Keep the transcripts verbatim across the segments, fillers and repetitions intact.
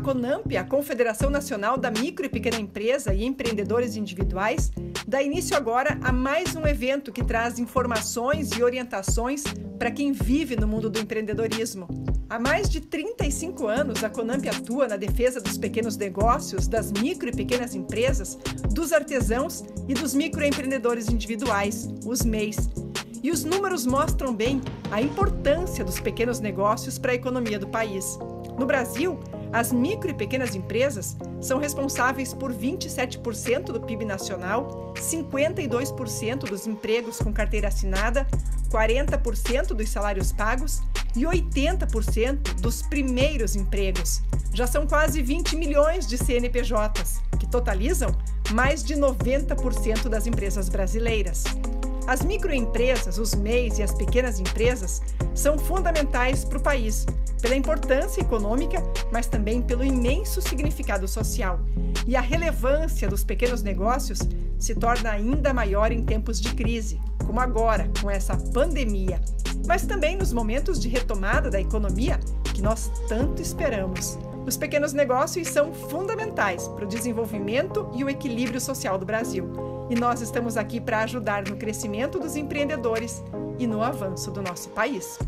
CONAMP, a Confederação Nacional da Micro e Pequena Empresa e Empreendedores Individuais, dá início agora a mais um evento que traz informações e orientações para quem vive no mundo do empreendedorismo. Há mais de trinta e cinco anos, a CONAMP atua na defesa dos pequenos negócios, das micro e pequenas empresas, dos artesãos e dos microempreendedores individuais, os M E Is. E os números mostram bem a importância dos pequenos negócios para a economia do país. No Brasil, as micro e pequenas empresas são responsáveis por vinte e sete por cento do P I B nacional, cinquenta e dois por cento dos empregos com carteira assinada, quarenta por cento dos salários pagos e oitenta por cento dos primeiros empregos. Já são quase vinte milhões de C N P Js, que totalizam mais de noventa por cento das empresas brasileiras. As microempresas, os M E Is e as pequenas empresas são fundamentais para o país, pela importância econômica, mas também pelo imenso significado social. E a relevância dos pequenos negócios se torna ainda maior em tempos de crise, como agora, com essa pandemia, mas também nos momentos de retomada da economia que nós tanto esperamos. Os pequenos negócios são fundamentais para o desenvolvimento e o equilíbrio social do Brasil. E nós estamos aqui para ajudar no crescimento dos empreendedores e no avanço do nosso país.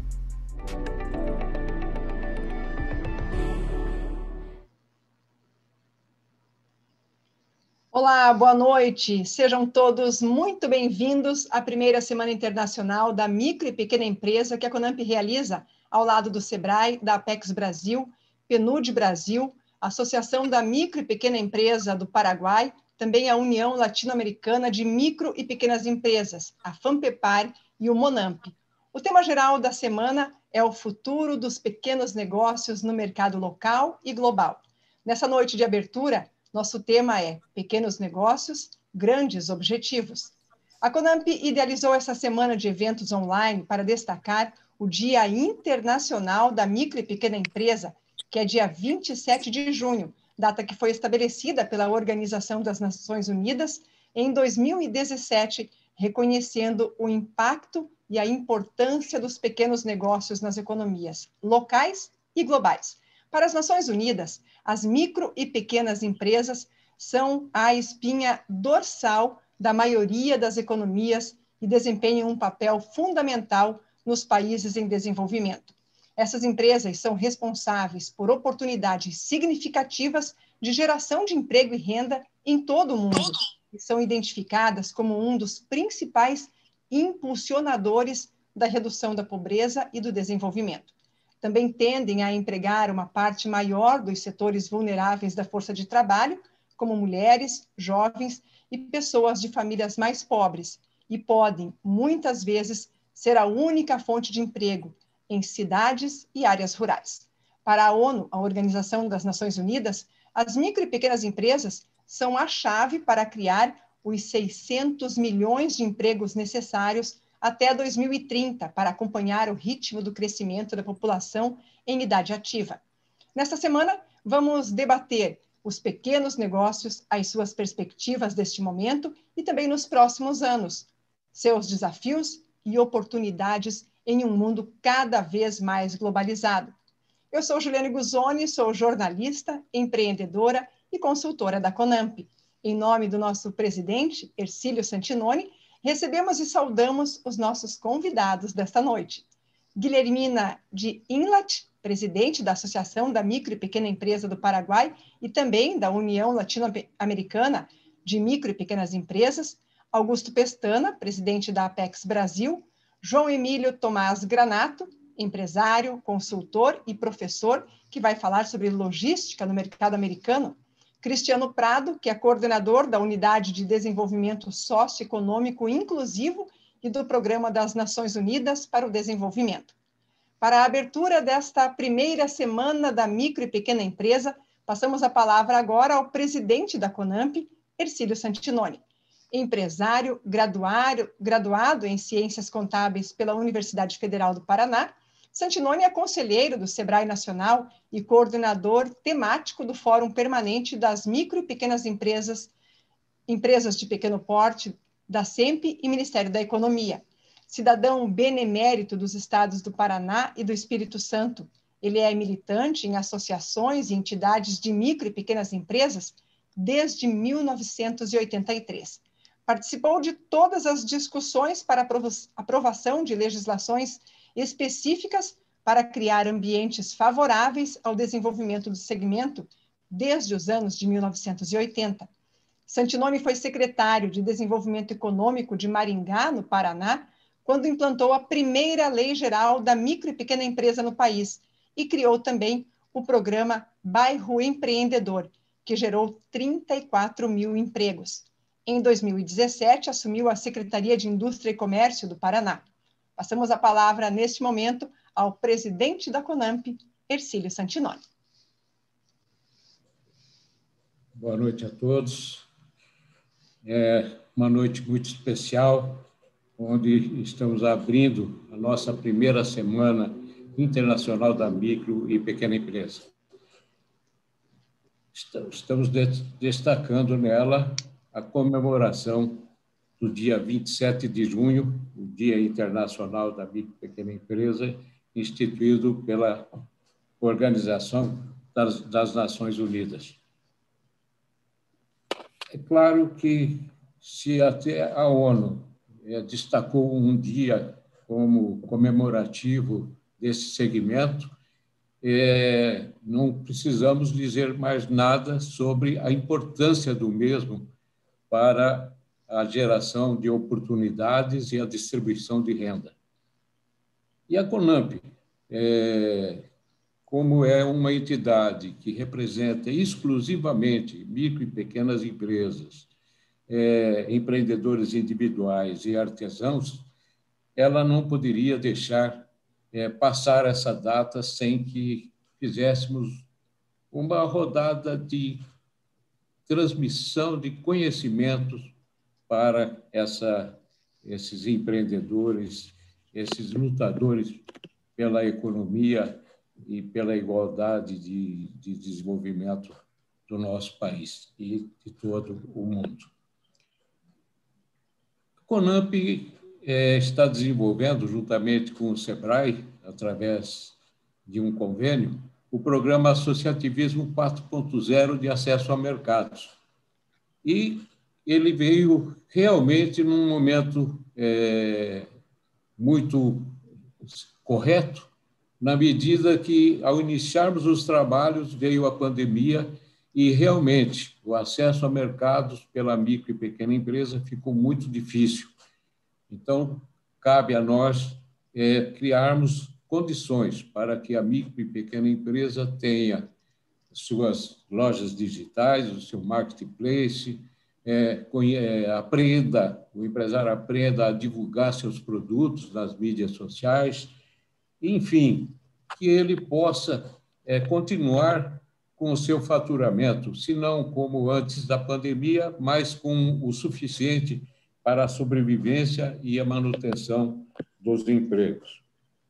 Olá, boa noite. Sejam todos muito bem-vindos à primeira Semana Internacional da Micro e Pequena Empresa que a CONAMP realiza ao lado do SEBRAE, da Apex Brasil, PNUD Brasil, Associação da Micro e Pequena Empresa do Paraguai, também a União Latino-Americana de Micro e Pequenas Empresas, a FAMPEPAR e o MONAMP. O tema geral da semana é o futuro dos pequenos negócios no mercado local e global. Nessa noite de abertura, nosso tema é Pequenos Negócios, Grandes Objetivos. A CONAMP idealizou essa semana de eventos online para destacar o Dia Internacional da Micro e Pequena Empresa, que é dia vinte e sete de junho, data que foi estabelecida pela Organização das Nações Unidas em dois mil e dezessete, reconhecendo o impacto e a importância dos pequenos negócios nas economias locais e globais. Para as Nações Unidas, as micro e pequenas empresas são a espinha dorsal da maioria das economias e desempenham um papel fundamental nos países em desenvolvimento. Essas empresas são responsáveis por oportunidades significativas de geração de emprego e renda em todo o mundo e são identificadas como um dos principais impulsionadores da redução da pobreza e do desenvolvimento. Também tendem a empregar uma parte maior dos setores vulneráveis da força de trabalho, como mulheres, jovens e pessoas de famílias mais pobres, e podem, muitas vezes, ser a única fonte de emprego em cidades e áreas rurais. Para a ONU, a Organização das Nações Unidas, as micro e pequenas empresas são a chave para criar os seiscentos milhões de empregos necessários até dois mil e trinta para acompanhar o ritmo do crescimento da população em idade ativa. Nesta semana, vamos debater os pequenos negócios, as suas perspectivas deste momento e também nos próximos anos, seus desafios e oportunidades em um mundo cada vez mais globalizado. Eu sou Juliane Guzoni, sou jornalista, empreendedora e consultora da CONAMP. Em nome do nosso presidente, Hercílio Santinoni, recebemos e saudamos os nossos convidados desta noite. Guilhermina de Inlat, presidente da Associação da Micro e Pequena Empresa do Paraguai e também da União Latino-Americana de Micro e Pequenas Empresas, Augusto Pestana, presidente da Apex Brasil, João Emílio Tomás Granato, empresário, consultor e professor, que vai falar sobre logística no mercado americano, Cristiano Prado, que é coordenador da Unidade de Desenvolvimento Socioeconômico Inclusivo e do Programa das Nações Unidas para o Desenvolvimento. Para a abertura desta primeira semana da Micro e Pequena Empresa, passamos a palavra agora ao presidente da CONAMP, Hercílio Santinoni. Empresário, graduário, graduado em Ciências Contábeis pela Universidade Federal do Paraná, Santinoni é conselheiro do SEBRAE Nacional e coordenador temático do Fórum Permanente das Micro e Pequenas Empresas, Empresas de Pequeno Porte, da SEMP e Ministério da Economia. Cidadão benemérito dos estados do Paraná e do Espírito Santo, Ele é militante em associações e entidades de micro e pequenas empresas desde mil novecentos e oitenta e três. Participou de todas as discussões para aprovação de legislações específicas para criar ambientes favoráveis ao desenvolvimento do segmento desde os anos de mil novecentos e oitenta. Santinoni foi secretário de Desenvolvimento Econômico de Maringá, no Paraná, quando implantou a primeira lei geral da micro e pequena empresa no país e criou também o programa Bairro Empreendedor, que gerou trinta e quatro mil empregos. Em dois mil e dezessete, assumiu a Secretaria de Indústria e Comércio do Paraná. Passamos a palavra, neste momento, ao presidente da CONAMP, Hercílio Santinoni. Boa noite a todos. É uma noite muito especial, onde estamos abrindo a nossa primeira Semana Internacional da Micro e Pequena Empresa. Estamos destacando nela a comemoração do dia vinte e sete de junho, o Dia Internacional da Micro e Pequena Empresa, instituído pela Organização das, das Nações Unidas. É claro que, se até a ONU destacou um dia como comemorativo desse segmento, é, não precisamos dizer mais nada sobre a importância do mesmo para a geração de oportunidades e a distribuição de renda. E a CONAMP, é, como é uma entidade que representa exclusivamente micro e pequenas empresas, é, empreendedores individuais e artesãos, ela não poderia deixar é, passar essa data sem que fizéssemos uma rodada de transmissão de conhecimentos para essa, esses empreendedores, esses lutadores pela economia e pela igualdade de, de desenvolvimento do nosso país e de todo o mundo. A CONAMP é, está desenvolvendo, juntamente com o SEBRAE, através de um convênio, o programa Associativismo quatro ponto zero de acesso a mercados. E ele veio realmente num momento é, muito correto, na medida que, ao iniciarmos os trabalhos, veio a pandemia e, realmente, o acesso a mercados pela micro e pequena empresa ficou muito difícil. Então, cabe a nós é, criarmos condições para que a micro e pequena empresa tenha suas lojas digitais, o seu marketplace, é, é, aprenda, o empresário aprenda a divulgar seus produtos nas mídias sociais, enfim, que ele possa é, continuar com o seu faturamento, se não como antes da pandemia, mas com o suficiente para a sobrevivência e a manutenção dos empregos.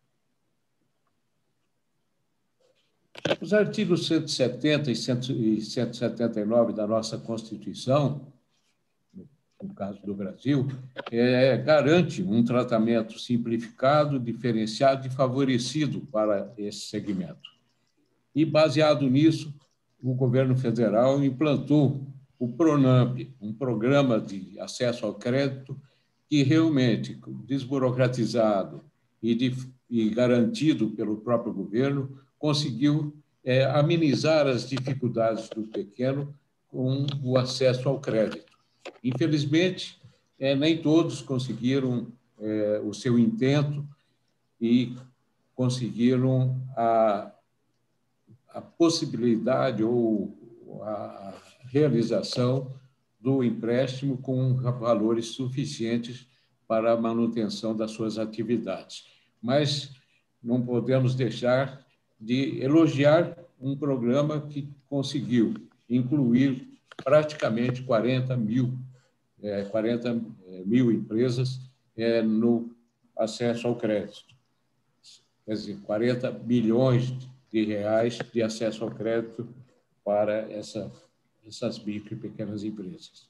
Os artigos cento e setenta e cento e setenta e nove da nossa Constituição, no caso do Brasil, é, garante um tratamento simplificado, diferenciado e favorecido para esse segmento. E, baseado nisso, o governo federal implantou o PRONAMP, um programa de acesso ao crédito que realmente, desburocratizado e, de, e garantido pelo próprio governo, conseguiu é, amenizar as dificuldades do pequeno com o acesso ao crédito. Infelizmente, é, nem todos conseguiram é, o seu intento e conseguiram a, a possibilidade ou a realização do empréstimo com valores suficientes para a manutenção das suas atividades. Mas não podemos deixar de elogiar um programa que conseguiu incluir praticamente quarenta mil, é, quarenta mil empresas é, no acesso ao crédito. Quer dizer, quarenta bilhões de reais de acesso ao crédito para essa, essas micro e pequenas empresas.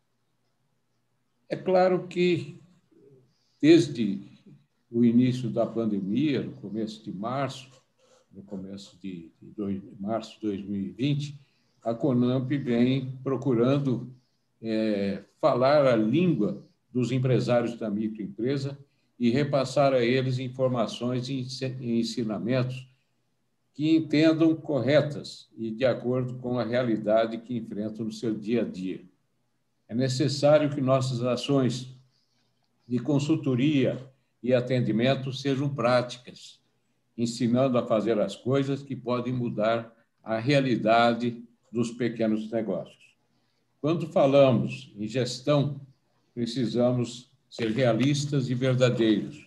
É claro que, desde o início da pandemia, no começo de março, no começo de, de, dois, de março de dois mil e vinte, a Conamp vem procurando é, falar a língua dos empresários da microempresa e repassar a eles informações e ensinamentos que entendam corretas e de acordo com a realidade que enfrentam no seu dia a dia. É necessário que nossas ações de consultoria e atendimento sejam práticas, ensinando a fazer as coisas que podem mudar a realidade dos pequenos negócios. Quando falamos em gestão, precisamos ser realistas e verdadeiros.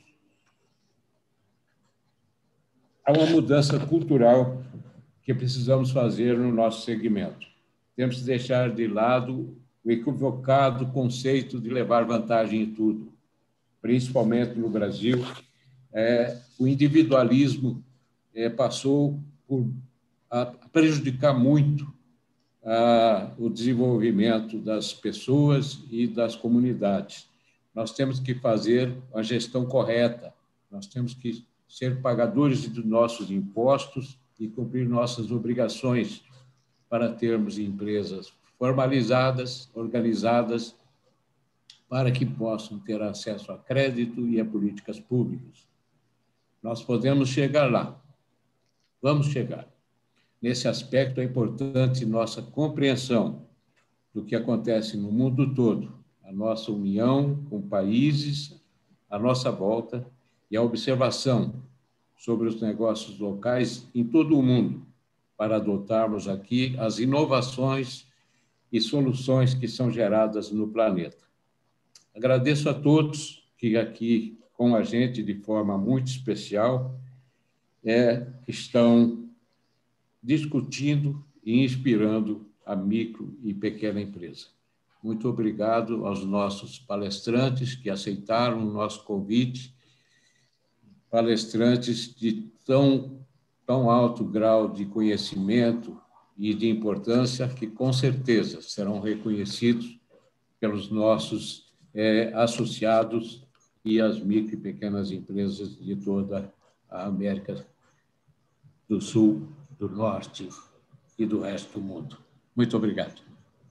Há uma mudança cultural que precisamos fazer no nosso segmento. Temos que deixar de lado o equivocado conceito de levar vantagem em tudo. Principalmente no Brasil, é, o individualismo é, passou por a prejudicar muito a, o desenvolvimento das pessoas e das comunidades. Nós temos que fazer a gestão correta, nós temos que ser pagadores dos nossos impostos e cumprir nossas obrigações para termos empresas formalizadas, organizadas, para que possam ter acesso a crédito e a políticas públicas. Nós podemos chegar lá, vamos chegar. Nesse aspecto, é importante nossa compreensão do que acontece no mundo todo, a nossa união com países à nossa volta e a observação sobre os negócios locais em todo o mundo, para adotarmos aqui as inovações e soluções que são geradas no planeta. Agradeço a todos que aqui com a gente, de forma muito especial, é, estão discutindo e inspirando a micro e pequena empresa. Muito obrigado aos nossos palestrantes que aceitaram o nosso convite, palestrantes de tão, tão alto grau de conhecimento e de importância que, com certeza, serão reconhecidos pelos nossos é, associados e as micro e pequenas empresas de toda a América do Sul, do Norte e do resto do mundo. Muito obrigado.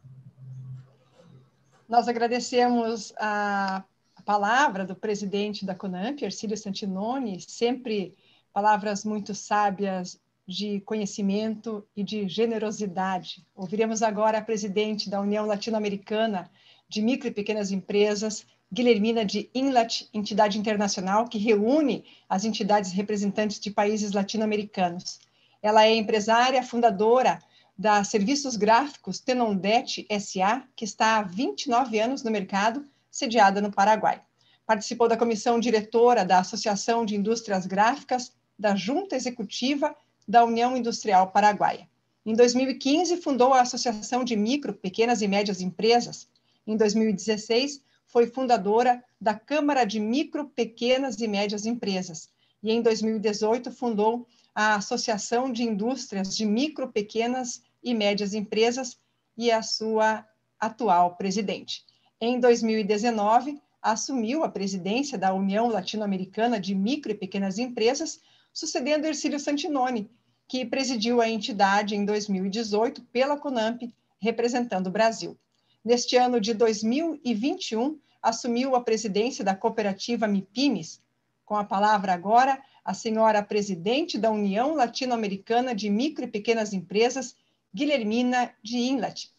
Nós agradecemos a palavra do presidente da Conamp, Hercílio Santinoni, sempre palavras muito sábias de conhecimento e de generosidade. Ouviremos agora a presidente da União Latino-Americana de Micro e Pequenas Empresas, Guilhermina de Inlat, entidade internacional que reúne as entidades representantes de países latino-americanos. Ela é empresária, fundadora da Serviços Gráficos Tenondet S A, que está há vinte e nove anos no mercado, sediada no Paraguai. Participou da comissão diretora da Associação de Indústrias Gráficas, da Junta Executiva da União Industrial Paraguaia. Em dois mil e quinze, fundou a Associação de Micro, Pequenas e Médias Empresas. Em dois mil e dezesseis, foi fundadora da Câmara de Micro, Pequenas e Médias Empresas. E em dois mil e dezoito, fundou a Associação de Indústrias de Micro, Pequenas e Médias Empresas e a sua atual presidente. Em dois mil e dezenove, assumiu a presidência da União Latino-Americana de Micro e Pequenas Empresas, sucedendo Hercílio Santinoni, que presidiu a entidade em dois mil e dezoito pela Conamp, representando o Brasil. Neste ano de dois mil e vinte e um, assumiu a presidência da cooperativa MIPIMES. Com a palavra agora, a senhora presidente da União Latino-Americana de Micro e Pequenas Empresas, Guilhermina de Inlat.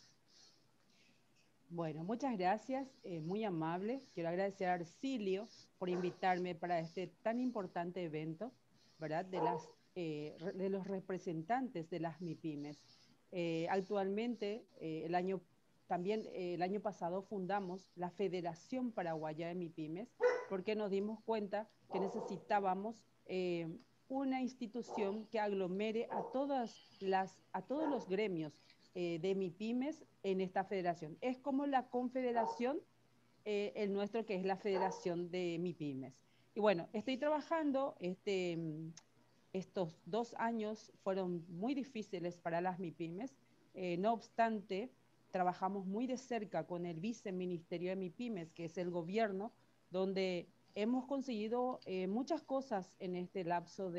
Bueno, muchas gracias, eh, muy amable. Quiero agradecer a Hercílio por invitarme para este tan importante evento, ¿verdad? De, las, eh, de los representantes de las MIPIMES. Eh, actualmente, eh, el año, también eh, el año pasado fundamos la Federación Paraguaya de MIPIMES porque nos dimos cuenta que necesitábamos eh, una institución que aglomere a, todas las, a todos los gremios eh, de MIPIMES en esta federación. Es como la confederación, eh, el nuestro que es la Federación de MIPIMES. Y bueno, estoy trabajando, este, estos dos años fueron muy difíciles para las MIPIMES, eh, no obstante, trabajamos muy de cerca con el viceministerio de MIPIMES, que es el gobierno, donde hemos conseguido eh, muchas cosas en este lapso de,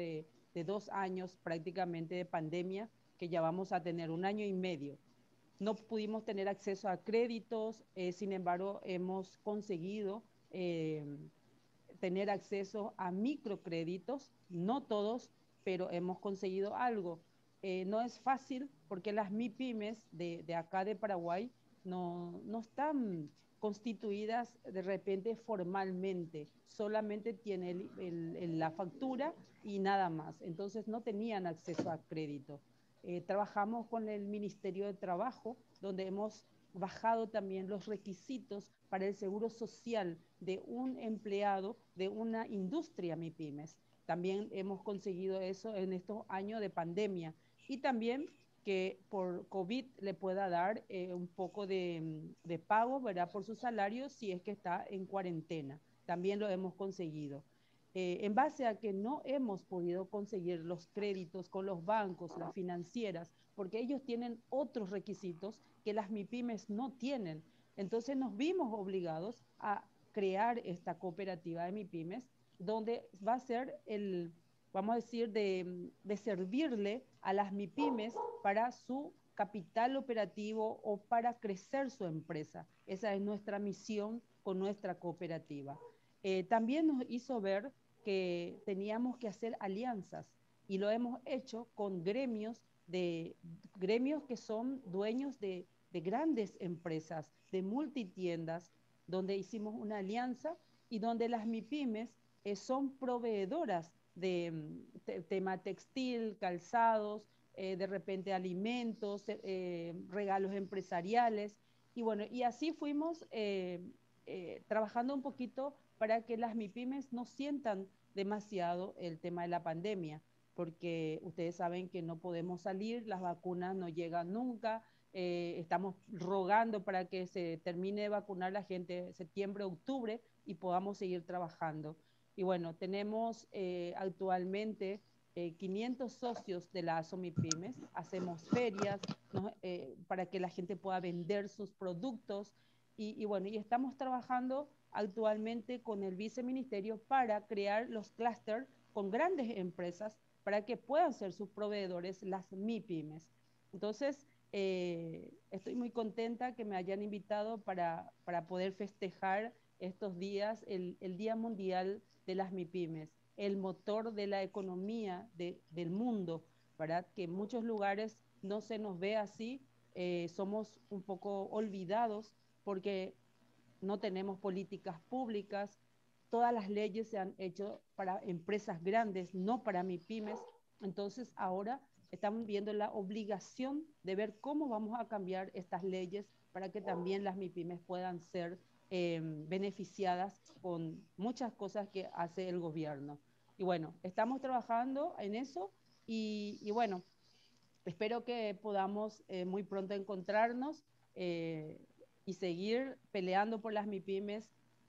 de dos años prácticamente de pandemia, que ya vamos a tener un año y medio. No pudimos tener acceso a créditos, eh, sin embargo, hemos conseguido eh, tener acceso a microcréditos, no todos, pero hemos conseguido algo. Eh, no es fácil porque las MIPYMES de, de acá de Paraguay no, no están constituidas de repente formalmente, solamente tienen el, el, la factura y nada más, entonces no tenían acceso a crédito. Eh, trabajamos con el Ministerio de Trabajo, donde hemos bajado también los requisitos para el seguro social de un empleado de una industria MIPYMES. También hemos conseguido eso en estos años de pandemia. Y también que por COVID le pueda dar eh, un poco de, de pago, ¿verdad?, por su salario si es que está en cuarentena. También lo hemos conseguido. Eh, en base a que no hemos podido conseguir los créditos con los bancos, las financieras, porque ellos tienen otros requisitos que las MIPYMES no tienen. Entonces nos vimos obligados a crear esta cooperativa de MIPYMES, donde va a ser el, vamos a decir, de, de servirle a las MIPYMES para su capital operativo o para crecer su empresa. Esa es nuestra misión con nuestra cooperativa. Eh, también nos hizo ver que teníamos que hacer alianzas y lo hemos hecho con gremios, de, gremios que son dueños de, de grandes empresas, de multitiendas, donde hicimos una alianza y donde las MIPYMES eh, son proveedoras de te, tema textil, calzados, eh, de repente alimentos, eh, regalos empresariales. Y bueno, y así fuimos eh, eh, trabajando un poquito para que las MIPYMES no sientan demasiado el tema de la pandemia, porque ustedes saben que no podemos salir, las vacunas no llegan nunca, eh, estamos rogando para que se termine de vacunar la gente septiembre, octubre y podamos seguir trabajando. Y bueno, tenemos eh, actualmente eh, quinientos socios de la ASOMIPYMES, hacemos ferias ¿no? eh, para que la gente pueda vender sus productos y, y bueno, y estamos trabajando actualmente con el viceministerio para crear los clústeres con grandes empresas para que puedan ser sus proveedores las MIPYMES. Entonces, eh, estoy muy contenta que me hayan invitado para, para poder festejar estos días, el, el Día Mundial de las MIPYMES, el motor de la economía de, del mundo, ¿verdad? Que en muchos lugares no se nos ve así, eh, somos un poco olvidados porque no tenemos políticas públicas, todas las leyes se han hecho para empresas grandes, no para MIPYMES, entonces ahora estamos viendo la obligación de ver cómo vamos a cambiar estas leyes para que también las MIPYMES puedan ser eh, beneficiadas con muchas cosas que hace el gobierno. Y bueno, estamos trabajando en eso y, y bueno, espero que podamos eh, muy pronto encontrarnos eh, y seguir peleando por las MIPYMES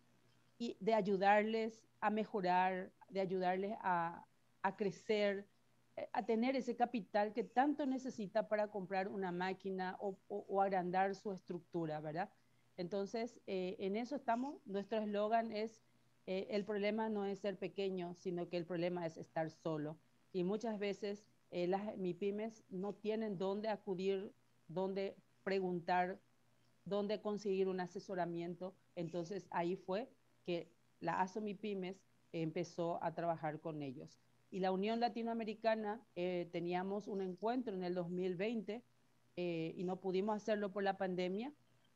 y de ayudarles a mejorar, de ayudarles a, a crecer, a tener ese capital que tanto necesita para comprar una máquina o, o, o agrandar su estructura, ¿verdad? Entonces, eh, en eso estamos. Nuestro eslogan es, eh, el problema no es ser pequeño, sino que el problema es estar solo. Y muchas veces eh, las MIPYMES no tienen dónde acudir, dónde preguntar, dónde conseguir un asesoramiento. Entonces, ahí fue que la ASOMIPYMES empezó a trabajar con ellos. Y la Unión Latinoamericana, eh, teníamos un encuentro en el dos mil veinte eh, y no pudimos hacerlo por la pandemia.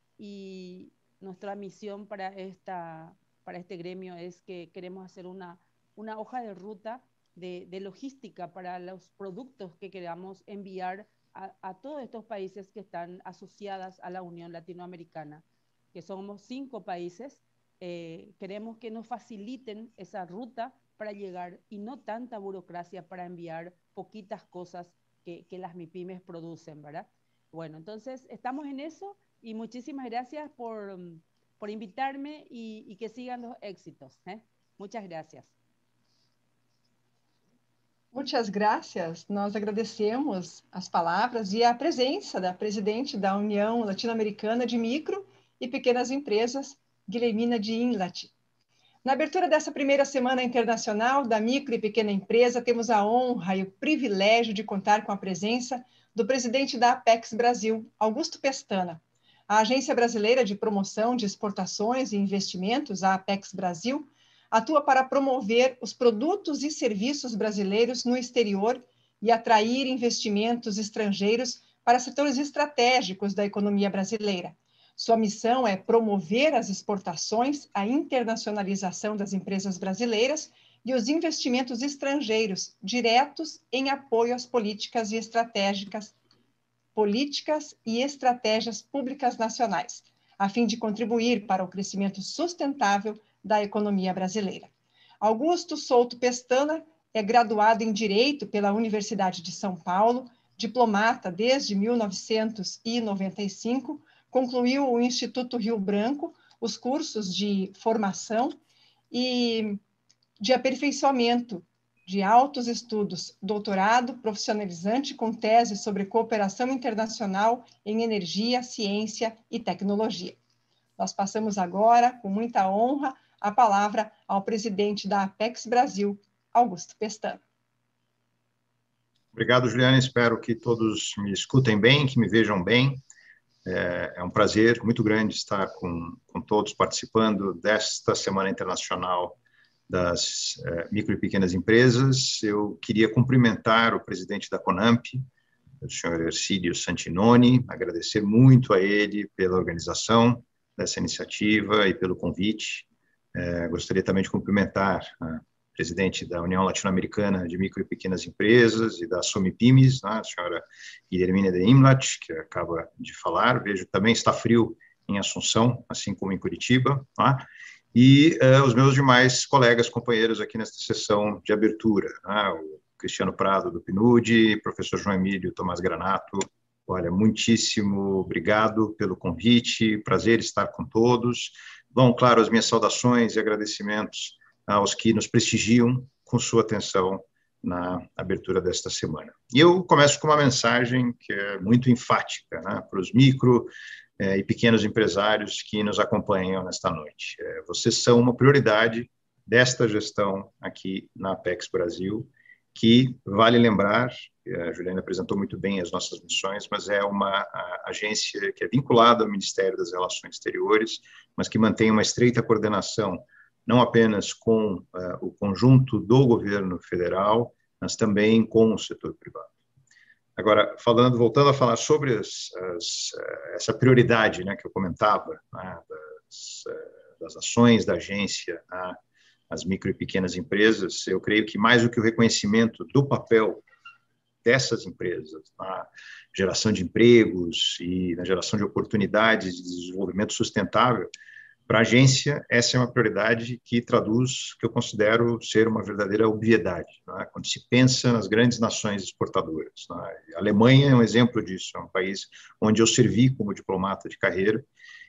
Y nuestra misión para, esta, para este gremio es que queremos hacer una, una hoja de ruta de, de logística para los productos que queramos enviar a, a todos estos países que están asociados a la Unión Latinoamericana, que somos cinco países. Eh, queremos que nos faciliten esa ruta para llegar y no tanta burocracia para enviar poquitas cosas que, que las MIPYMES producen, ¿verdad? Bueno, entonces estamos en eso y muchísimas gracias por, por invitarme y, y que sigan los éxitos, ¿eh? Muchas gracias. Muitas graças. Nós agradecemos as palavras e a presença da presidente da União Latino-Americana de Micro e Pequenas Empresas, Guilhermina de Inlat. Na abertura dessa primeira Semana Internacional da Micro e Pequena Empresa, temos a honra e o privilégio de contar com a presença do presidente da Apex Brasil, Augusto Pestana. A Agência Brasileira de Promoção de Exportações e Investimentos, a Apex Brasil, atua para promover os produtos e serviços brasileiros no exterior e atrair investimentos estrangeiros para setores estratégicos da economia brasileira. Sua missão é promover as exportações, a internacionalização das empresas brasileiras e os investimentos estrangeiros diretos em apoio às políticas e estratégicas, políticas e estratégias públicas nacionais, a fim de contribuir para o crescimento sustentável da economia brasileira. Augusto Souto Pestana é graduado em Direito pela Universidade de São Paulo, diplomata desde mil novecentos e noventa e cinco, concluiu o Instituto Rio Branco, os cursos de formação e de aperfeiçoamento de altos estudos, doutorado profissionalizante com tese sobre cooperação internacional em energia, ciência e tecnologia. Nós passamos agora, com muita honra, a palavra ao presidente da Apex Brasil, Augusto Pestana. Obrigado, Juliana. Espero que todos me escutem bem, que me vejam bem. É um prazer muito grande estar com, com todos participando desta Semana Internacional das é, Micro e Pequenas Empresas. Eu queria cumprimentar o presidente da CONAMP, o senhor Ercílio Santinoni, agradecer muito a ele pela organização dessa iniciativa e pelo convite. É, gostaria também de cumprimentar a presidente da União Latino-Americana de Micro e Pequenas Empresas e da SOMIPIMES, né, a senhora Guilhermina de Imlat, que acaba de falar. Vejo também está frio em Assunção, assim como em Curitiba, né, e uh, os meus demais colegas, companheiros aqui nesta sessão de abertura, né, o Cristiano Prado, do PNUD, professor João Emílio Tomás Granato. Olha, muitíssimo obrigado pelo convite, prazer estar com todos. Vão, claro, as minhas saudações e agradecimentos aos que nos prestigiam com sua atenção na abertura desta semana. E eu começo com uma mensagem que é muito enfática, né, para os micro eh, e pequenos empresários que nos acompanham nesta noite. Eh, vocês são uma prioridade desta gestão aqui na Apex Brasil, que, vale lembrar, a Juliana apresentou muito bem as nossas missões, mas é uma agência que é vinculada ao Ministério das Relações Exteriores, mas que mantém uma estreita coordenação não apenas com uh, o conjunto do governo federal, mas também com o setor privado. Agora, falando, voltando a falar sobre as, as, essa prioridade, né, que eu comentava, né, das, das ações da agência, né, as micro e pequenas empresas, eu creio que mais do que o reconhecimento do papel dessas empresas na geração de empregos e na geração de oportunidades de desenvolvimento sustentável, para a agência, essa é uma prioridade que traduz, que eu considero ser uma verdadeira obviedade, né? Quando se pensa nas grandes nações exportadoras, né? A Alemanha é um exemplo disso, é um país onde eu servi como diplomata de carreira,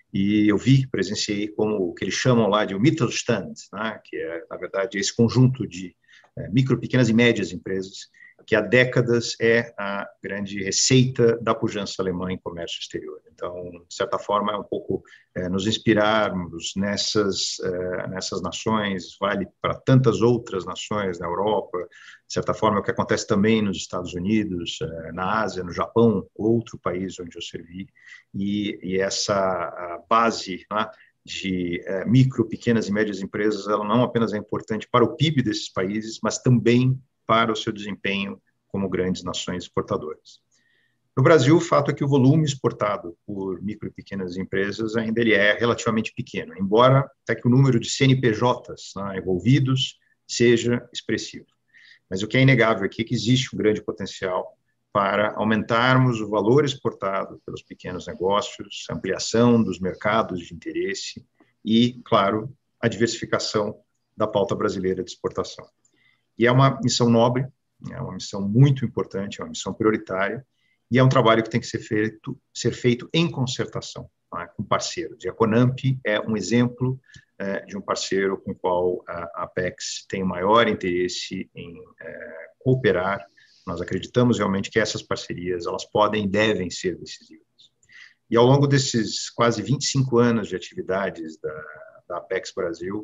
e eu vi, presenciei como o que eles chamam lá de o Mittelstand, né? Que é, na verdade, esse conjunto de é, micro, pequenas e médias empresas, que há décadas é a grande receita da pujança alemã em comércio exterior. Então, de certa forma, é um pouco é, nos inspirarmos nessas, é, nessas nações, vale para tantas outras nações na Europa, de certa forma, é o que acontece também nos Estados Unidos, é, na Ásia, no Japão, outro país onde eu servi, e, e essa base, né, de é, micro, pequenas e médias empresas, ela não apenas é importante para o P I B desses países, mas também para o seu desempenho como grandes nações exportadoras. No Brasil, o fato é que o volume exportado por micro e pequenas empresas ainda ele é relativamente pequeno, embora até que o número de C N P Js, né, envolvidos seja expressivo. Mas o que é inegável aqui é que existe um grande potencial para aumentarmos o valor exportado pelos pequenos negócios, ampliação dos mercados de interesse e, claro, a diversificação da pauta brasileira de exportação. E é uma missão nobre, é uma missão muito importante, é uma missão prioritária, e é um trabalho que tem que ser feito, ser feito em concertação, tá, com parceiros. E a CONAMP é um exemplo é, de um parceiro com o qual a Apex tem maior interesse em é, cooperar. Nós acreditamos realmente que essas parcerias elas podem e devem ser decisivas. E ao longo desses quase vinte e cinco anos de atividades da, da Apex Brasil,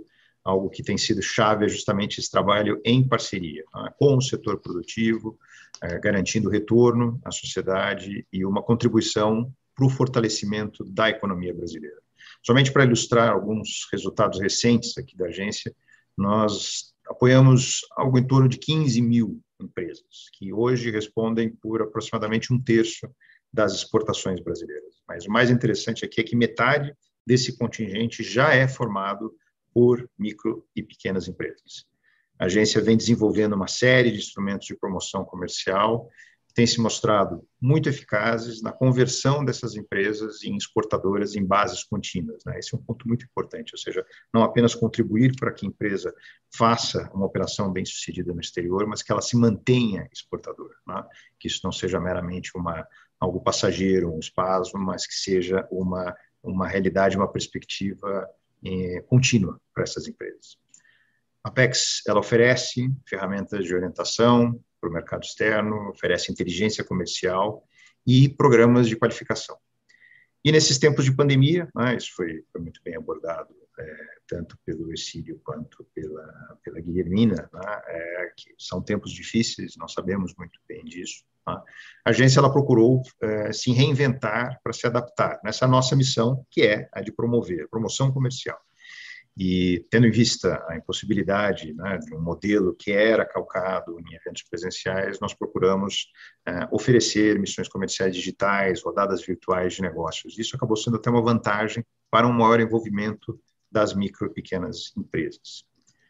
algo que tem sido chave é justamente esse trabalho em parceria, tá? Com o setor produtivo, é, garantindo retorno à sociedade e uma contribuição para o fortalecimento da economia brasileira. Somente para ilustrar alguns resultados recentes aqui da agência, nós apoiamos algo em torno de quinze mil empresas, que hoje respondem por aproximadamente um terço das exportações brasileiras. Mas o mais interessante aqui é que metade desse contingente já é formado por micro e pequenas empresas. A agência vem desenvolvendo uma série de instrumentos de promoção comercial que têm se mostrado muito eficazes na conversão dessas empresas em exportadoras em bases contínuas, né? Esse é um ponto muito importante, ou seja, não apenas contribuir para que a empresa faça uma operação bem-sucedida no exterior, mas que ela se mantenha exportadora, né? Que isso não seja meramente uma, algo passageiro, um espasmo, mas que seja uma, uma realidade, uma perspectiva eh, contínua para essas empresas. A Apex, ela oferece ferramentas de orientação para o mercado externo, oferece inteligência comercial e programas de qualificação. E nesses tempos de pandemia, né, isso foi, foi muito bem abordado, é, tanto pelo Ercílio quanto pela, pela Guilhermina, né, é, que são tempos difíceis, nós sabemos muito bem disso. Né. A agência ela procurou é, se reinventar para se adaptar nessa nossa missão, que é a de promover a promoção comercial. E, tendo em vista a impossibilidade, né, de um modelo que era calcado em eventos presenciais, nós procuramos uh, oferecer missões comerciais digitais, rodadas virtuais de negócios. Isso acabou sendo até uma vantagem para um maior envolvimento das micro e pequenas empresas.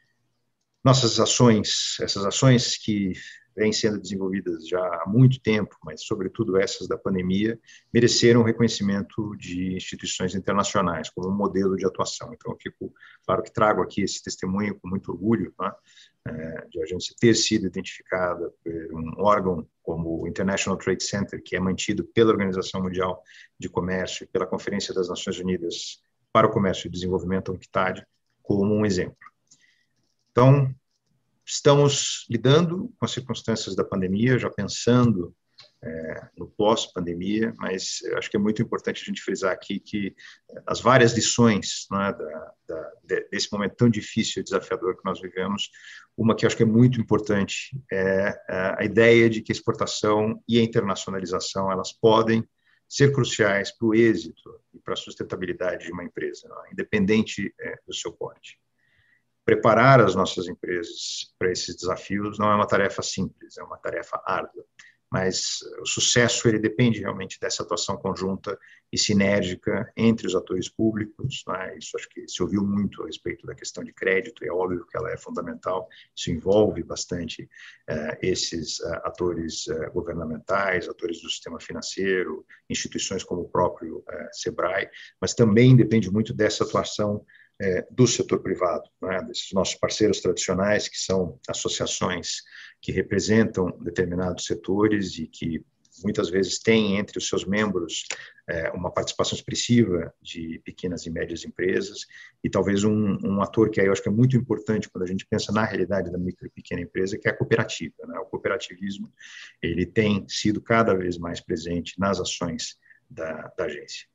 Nossas ações, essas ações que vêm sendo desenvolvidas já há muito tempo, mas sobretudo essas da pandemia, mereceram reconhecimento de instituições internacionais como um modelo de atuação. Então, eu fico, claro que trago aqui esse testemunho com muito orgulho, né, é, de a agência ter sido identificada por um órgão como o International Trade Center, que é mantido pela Organização Mundial de Comércio e pela Conferência das Nações Unidas para o Comércio e Desenvolvimento, a UNCTAD, como um exemplo. Então, estamos lidando com as circunstâncias da pandemia, já pensando é, no pós-pandemia, mas eu acho que é muito importante a gente frisar aqui que as várias lições, né, da, da, desse momento tão difícil e desafiador que nós vivemos, uma que eu acho que é muito importante é a ideia de que a exportação e a internacionalização elas podem ser cruciais para o êxito e para a sustentabilidade de uma empresa, né, independente é, do seu porte. Preparar as nossas empresas para esses desafios não é uma tarefa simples, é uma tarefa árdua, mas o sucesso ele depende realmente dessa atuação conjunta e sinérgica entre os atores públicos, né? Isso acho que se ouviu muito a respeito da questão de crédito, é óbvio que ela é fundamental, isso envolve bastante uh, esses uh, atores uh, governamentais, atores do sistema financeiro, instituições como o próprio uh, SEBRAE, mas também depende muito dessa atuação É, do setor privado, né, desses nossos parceiros tradicionais, que são associações que representam determinados setores e que muitas vezes têm entre os seus membros é, uma participação expressiva de pequenas e médias empresas, e talvez um, um ator que aí eu acho que é muito importante quando a gente pensa na realidade da micro e pequena empresa, que é a cooperativa, né? O cooperativismo, ele tem sido cada vez mais presente nas ações da, da agência.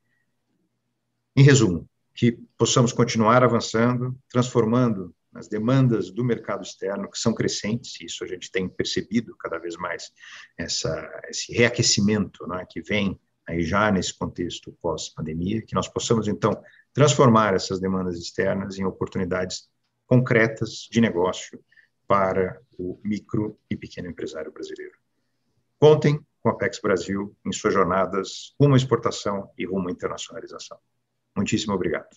Em resumo, que possamos continuar avançando, transformando as demandas do mercado externo, que são crescentes, e isso a gente tem percebido cada vez mais, essa, esse reaquecimento, né, que vem aí já nesse contexto pós-pandemia, que nós possamos, então, transformar essas demandas externas em oportunidades concretas de negócio para o micro e pequeno empresário brasileiro. Contem com a Apex Brasil em suas jornadas rumo à exportação e rumo à internacionalização. Muitíssimo obrigado.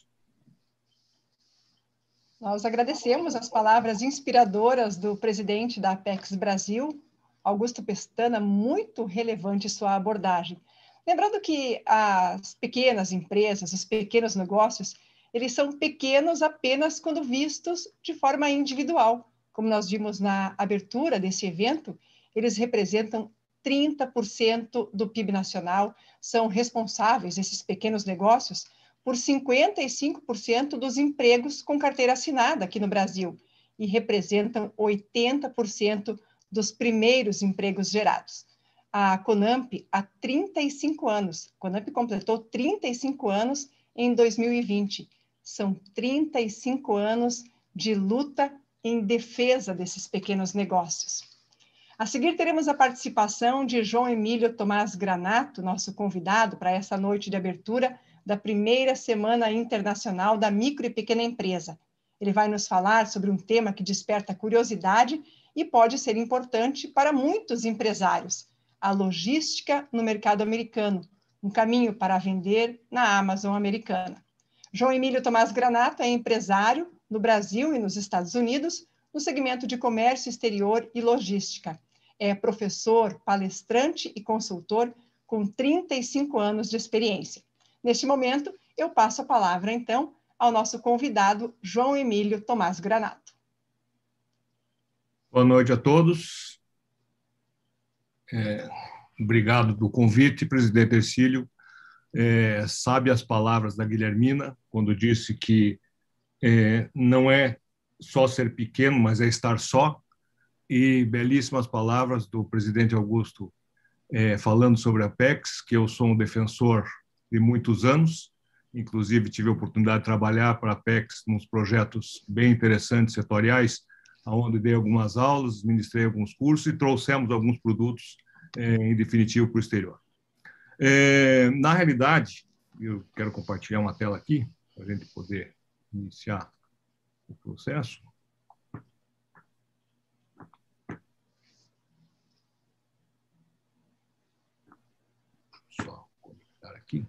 Nós agradecemos as palavras inspiradoras do presidente da Apex Brasil, Augusto Pestana, muito relevante sua abordagem. Lembrando que as pequenas empresas, os pequenos negócios, eles são pequenos apenas quando vistos de forma individual. Como nós vimos na abertura desse evento, eles representam trinta por cento do P I B nacional, são responsáveis, esses pequenos negócios, por cinquenta e cinco por cento dos empregos com carteira assinada aqui no Brasil e representam oitenta por cento dos primeiros empregos gerados. A Conamp, há trinta e cinco anos, a Conamp completou trinta e cinco anos em dois mil e vinte. São trinta e cinco anos de luta em defesa desses pequenos negócios. A seguir, teremos a participação de João Emílio Tomás Granato, nosso convidado para essa noite de abertura da primeira Semana Internacional da Micro e Pequena Empresa. Ele vai nos falar sobre um tema que desperta curiosidade e pode ser importante para muitos empresários: a logística no mercado americano, um caminho para vender na Amazon americana. João Emílio Tomás Granato é empresário no Brasil e nos Estados Unidos, no segmento de comércio exterior e logística. É professor, palestrante e consultor com trinta e cinco anos de experiência. Neste momento, eu passo a palavra, então, ao nosso convidado, João Emílio Tomás Granato. Boa noite a todos. É, obrigado do convite, presidente Hercílio. É, sabe as palavras da Guilhermina, quando disse que é, não é só ser pequeno, mas é estar só. E belíssimas palavras do presidente Augusto é, falando sobre a Apex, que eu sou um defensor de muitos anos. Inclusive, tive a oportunidade de trabalhar para a Apex nos projetos bem interessantes, setoriais, onde dei algumas aulas, ministrei alguns cursos e trouxemos alguns produtos, é, em definitivo, para o exterior. É, na realidade, eu quero compartilhar uma tela aqui, para a gente poder iniciar o processo. Só conectar aqui.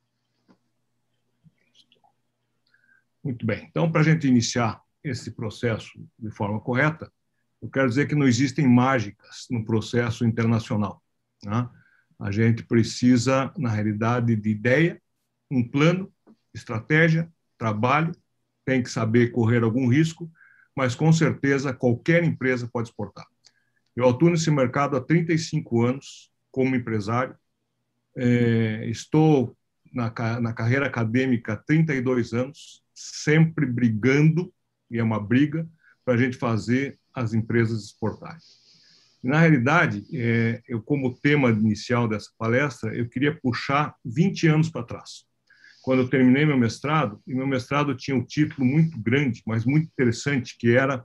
Muito bem. Então, para a gente iniciar esse processo de forma correta, eu quero dizer que não existem mágicas no processo internacional, né? A gente precisa, na realidade, de ideia, um plano, estratégia, trabalho, tem que saber correr algum risco, mas, com certeza, qualquer empresa pode exportar. Eu atuo nesse mercado há trinta e cinco anos como empresário, é, estou na, na carreira acadêmica há trinta e dois anos, sempre brigando, e é uma briga, para a gente fazer as empresas exportarem. Na realidade, é, eu, como tema inicial dessa palestra, eu queria puxar vinte anos para trás. Quando eu terminei meu mestrado, e meu mestrado tinha um título muito grande, mas muito interessante, que era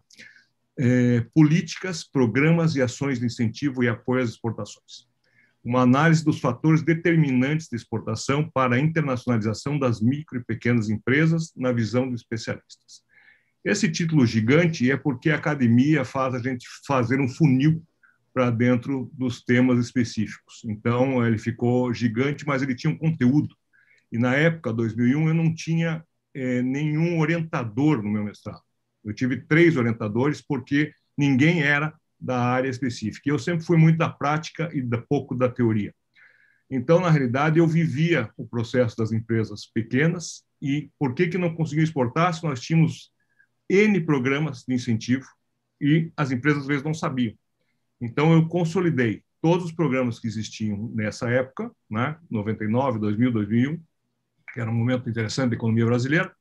é, Políticas, Programas e Ações de Incentivo e Apoio às Exportações. Uma análise dos fatores determinantes de exportação para a internacionalização das micro e pequenas empresas na visão de especialistas. Esse título gigante é porque a academia faz a gente fazer um funil para dentro dos temas específicos. Então, ele ficou gigante, mas ele tinha um conteúdo. E, na época, dois mil e um, eu não tinha é, nenhum orientador no meu mestrado. Eu tive três orientadores, porque ninguém era da área específica. E eu sempre fui muito da prática e da, pouco da teoria. Então, na realidade, eu vivia o processo das empresas pequenas. E por que que não conseguiam exportar se nós tínhamos N programas de incentivo e as empresas, às vezes, não sabiam? Então, eu consolidei todos os programas que existiam nessa época, né, noventa e nove, dois mil, dois mil e um, que era um momento interessante da economia brasileira,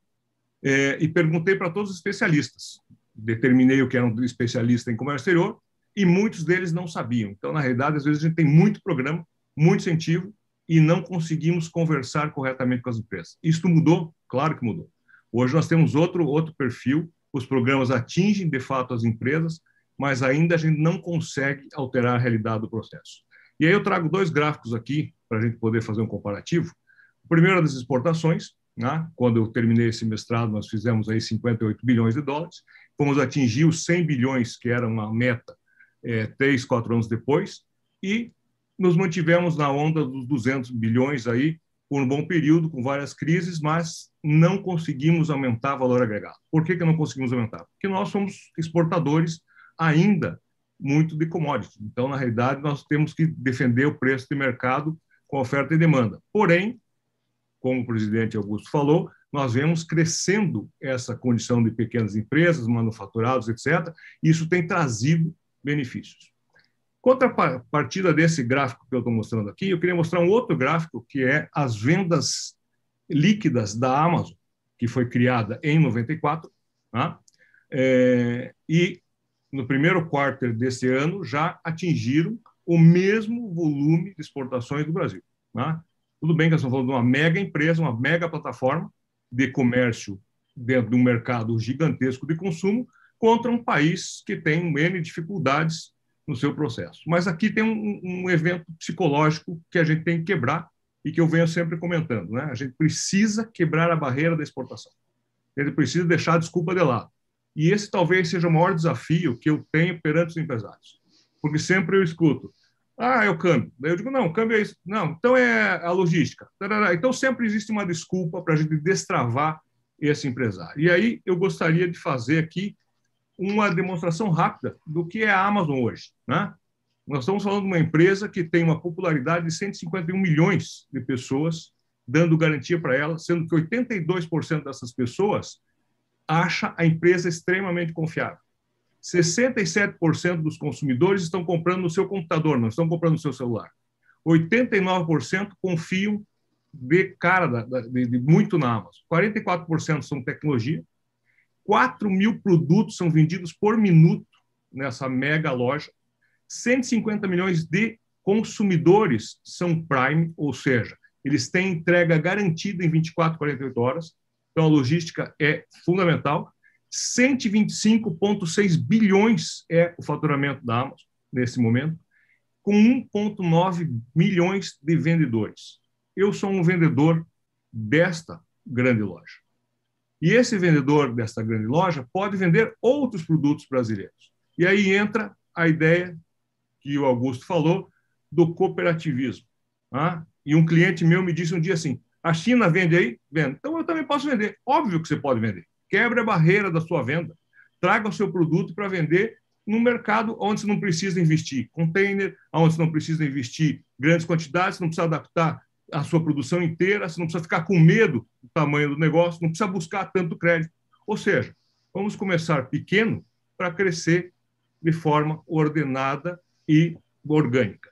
é, e perguntei para todos os especialistas. Determinei o que era um especialista em comércio exterior e muitos deles não sabiam. Então, na realidade, às vezes a gente tem muito programa, muito incentivo e não conseguimos conversar corretamente com as empresas. Isso mudou? Claro que mudou. Hoje nós temos outro, outro perfil, os programas atingem, de fato, as empresas, mas ainda a gente não consegue alterar a realidade do processo. E aí eu trago dois gráficos aqui para a gente poder fazer um comparativo. O primeiro é das exportações, né? Quando eu terminei esse mestrado, nós fizemos aí cinquenta e oito bilhões de dólares, fomos atingir os cem bilhões, que era uma meta, é, três, quatro anos depois, e nos mantivemos na onda dos duzentos bilhões aí, por um bom período, com várias crises, mas não conseguimos aumentar o valor agregado. Por que que não conseguimos aumentar? Porque nós somos exportadores ainda muito de commodities. Então, na realidade, nós temos que defender o preço de mercado com oferta e demanda. Porém, como o presidente Augusto falou, nós vemos crescendo essa condição de pequenas empresas, manufaturados, etcétera, e isso tem trazido benefícios. Contrapartida desse gráfico que eu estou mostrando aqui, eu queria mostrar um outro gráfico, que é as vendas líquidas da Amazon, que foi criada em noventa e quatro, tá? é, e no primeiro quarto desse ano já atingiram o mesmo volume de exportações do Brasil, tá? Tudo bem que nós estamos falando de uma mega empresa, uma mega plataforma de comércio dentro de um mercado gigantesco de consumo contra um país que tem N dificuldades no seu processo. Mas aqui tem um, um evento psicológico que a gente tem que quebrar e que eu venho sempre comentando, né? A gente precisa quebrar a barreira da exportação. A gente precisa deixar a desculpa de lado. E esse talvez seja o maior desafio que eu tenho perante os empresários. Porque sempre eu escuto, ah, é o câmbio. Daí eu digo, não, o câmbio é isso. Não, então é a logística. Então sempre existe uma desculpa para a gente destravar esse empresário. E aí eu gostaria de fazer aqui uma demonstração rápida do que é a Amazon hoje, né? Nós estamos falando de uma empresa que tem uma popularidade de cento e cinquenta e um milhões de pessoas, dando garantia para ela, sendo que oitenta e dois por cento dessas pessoas acha a empresa extremamente confiável. sessenta e sete por cento dos consumidores estão comprando no seu computador, não estão comprando no seu celular. oitenta e nove por cento confiam de cara, de, de muito na Amazon. quarenta e quatro por cento são tecnologia. quatro mil produtos são vendidos por minuto nessa mega loja. cento e cinquenta milhões de consumidores são Prime, ou seja, eles têm entrega garantida em vinte e quatro, quarenta e oito horas. Então, a logística é fundamental. cento e vinte e cinco vírgula seis bilhões é o faturamento da Amazon nesse momento, com um vírgula nove milhões de vendedores. Eu sou um vendedor desta grande loja. E esse vendedor desta grande loja pode vender outros produtos brasileiros. E aí entra a ideia que o Augusto falou do cooperativismo. Tá? E um cliente meu me disse um dia assim, a China vende aí? Vende. Então eu também posso vender. Óbvio que você pode vender. Quebre a barreira da sua venda. Traga o seu produto para vender num mercado onde você não precisa investir container, onde você não precisa investir grandes quantidades, você não precisa adaptar a sua produção inteira, você não precisa ficar com medo do tamanho do negócio, não precisa buscar tanto crédito. Ou seja, vamos começar pequeno para crescer de forma ordenada e orgânica.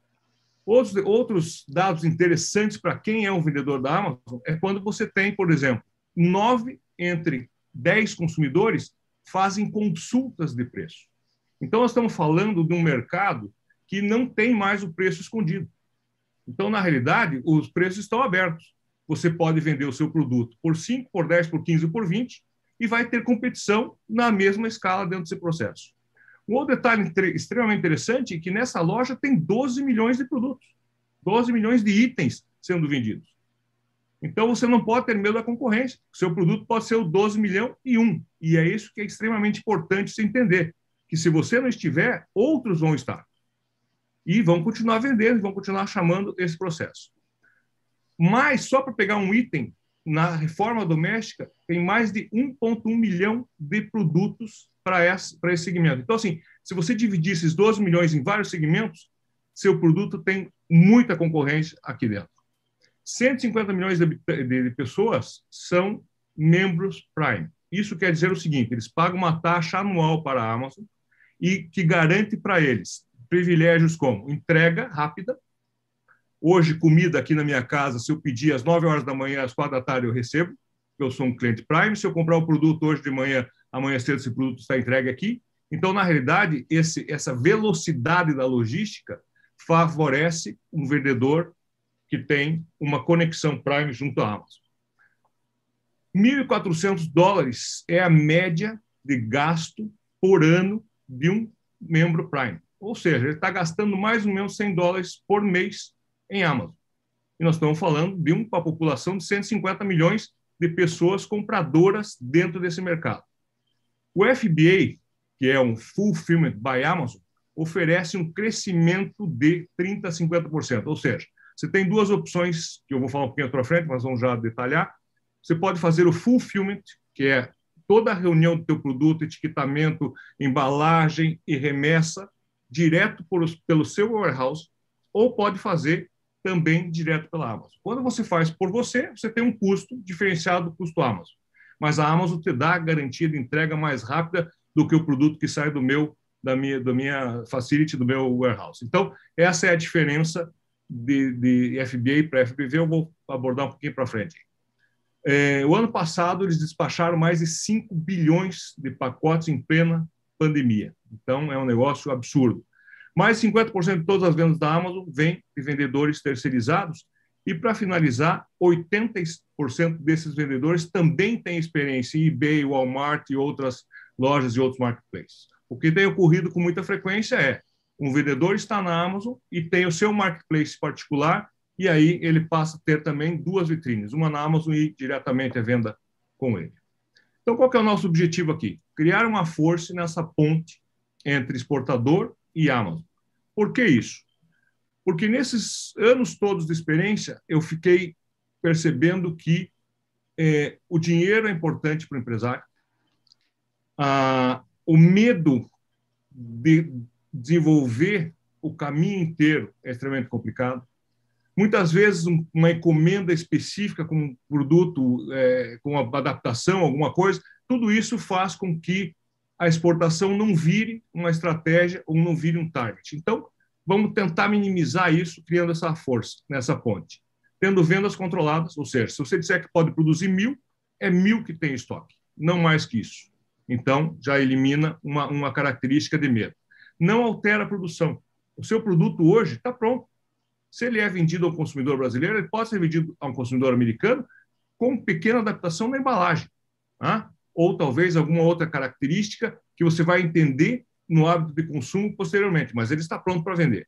Outros, outros dados interessantes para quem é um vendedor da Amazon é quando você tem, por exemplo, nove entre dez consumidores fazem consultas de preço. Então, nós estamos falando de um mercado que não tem mais o preço escondido. Então, na realidade, os preços estão abertos. Você pode vender o seu produto por cinco, por dez, por quinze, por vinte e vai ter competição na mesma escala dentro desse processo. Um outro detalhe extremamente interessante é que nessa loja tem doze milhões de produtos, doze milhões de itens sendo vendidos. Então, você não pode ter medo da concorrência. O seu produto pode ser o doze milhão e um. E é isso que é extremamente importante se entender, que se você não estiver, outros vão estar. E vão continuar vendendo, vão continuar chamando esse processo. Mas, só para pegar um item, na reforma doméstica, tem mais de um vírgula um milhão de produtos para esse, para esse segmento. Então, assim, se você dividir esses doze milhões em vários segmentos, seu produto tem muita concorrência aqui dentro. cento e cinquenta milhões de, de, de pessoas são membros Prime. Isso quer dizer o seguinte, eles pagam uma taxa anual para a Amazon e que garante para eles privilégios como entrega rápida. Hoje, comida aqui na minha casa, se eu pedir às nove horas da manhã, às quatro da tarde, eu recebo. Eu sou um cliente Prime. Se eu comprar o produto hoje de manhã, amanhã cedo, esse produto está entregue aqui. Então, na realidade, esse, essa velocidade da logística favorece um vendedor que tem uma conexão Prime junto à Amazon. mil e quatrocentos dólares é a média de gasto por ano de um membro Prime. Ou seja, ele está gastando mais ou menos cem dólares por mês em Amazon. E nós estamos falando de uma população de cento e cinquenta milhões de pessoas compradoras dentro desse mercado. O F B A, que é um Fulfillment by Amazon, oferece um crescimento de trinta a cinquenta por cento. Ou seja, você tem duas opções, que eu vou falar um pouquinho para frente, mas vamos já detalhar. Você pode fazer o Fulfillment, que é toda a reunião do teu produto, etiquetamento, embalagem e remessa, direto por, pelo seu warehouse, ou pode fazer também direto pela Amazon. Quando você faz por você, você tem um custo diferenciado do custo Amazon. Mas a Amazon te dá a garantia de entrega mais rápida do que o produto que sai do meu, da minha, da minha facility, do meu warehouse. Então, essa é a diferença de, de F B A para F B V. Eu vou abordar um pouquinho para frente. É, o ano passado, eles despacharam mais de cinco bilhões de pacotes em plena pandemia. Então, é um negócio absurdo. Mais de cinquenta por cento de todas as vendas da Amazon vêm de vendedores terceirizados E, para finalizar, oitenta por cento desses vendedores também têm experiência em eBay, Walmart e outras lojas e outros marketplaces. O que tem ocorrido com muita frequência é um vendedor está na Amazon e tem o seu marketplace particular, e aí ele passa a ter também duas vitrines, uma na Amazon e diretamente a venda com ele. Então, qual que é o nosso objetivo aqui? Criar uma força nessa ponte entre exportador e Amazon. Por que isso? Porque nesses anos todos de experiência, eu fiquei percebendo que é, o dinheiro é importante para o empresário, ah, o medo de desenvolver o caminho inteiro é extremamente complicado. Muitas vezes, um, uma encomenda específica com um produto, é, com uma adaptação, alguma coisa, tudo isso faz com que a exportação não vire uma estratégia ou não vire um target. Então, vamos tentar minimizar isso, criando essa força nessa ponte. Tendo vendas controladas, ou seja, se você disser que pode produzir mil, é mil que tem estoque, não mais que isso. Então, já elimina uma, uma característica de medo. Não altera a produção. O seu produto hoje está pronto. Se ele é vendido ao consumidor brasileiro, ele pode ser vendido a um consumidor americano com pequena adaptação na embalagem. Tá? Ou talvez alguma outra característica que você vai entender no hábito de consumo posteriormente, mas ele está pronto para vender.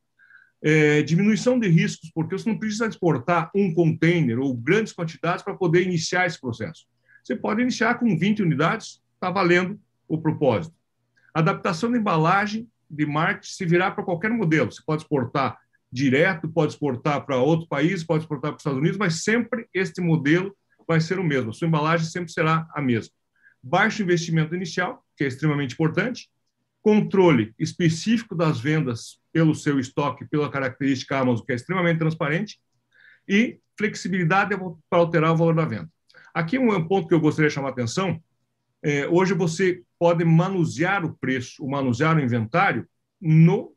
É, diminuição de riscos, porque você não precisa exportar um container ou grandes quantidades para poder iniciar esse processo. Você pode iniciar com vinte unidades, está valendo o propósito. Adaptação da embalagem de marketing se virar para qualquer modelo. Você pode exportar direto, pode exportar para outro país, pode exportar para os Estados Unidos, mas sempre este modelo vai ser o mesmo. A sua embalagem sempre será a mesma. Baixo investimento inicial, que é extremamente importante. Controle específico das vendas pelo seu estoque, pela característica Amazon, que é extremamente transparente. E flexibilidade para alterar o valor da venda. Aqui um ponto que eu gostaria de chamar a atenção. É, hoje você pode manusear o preço, manusear o inventário, no,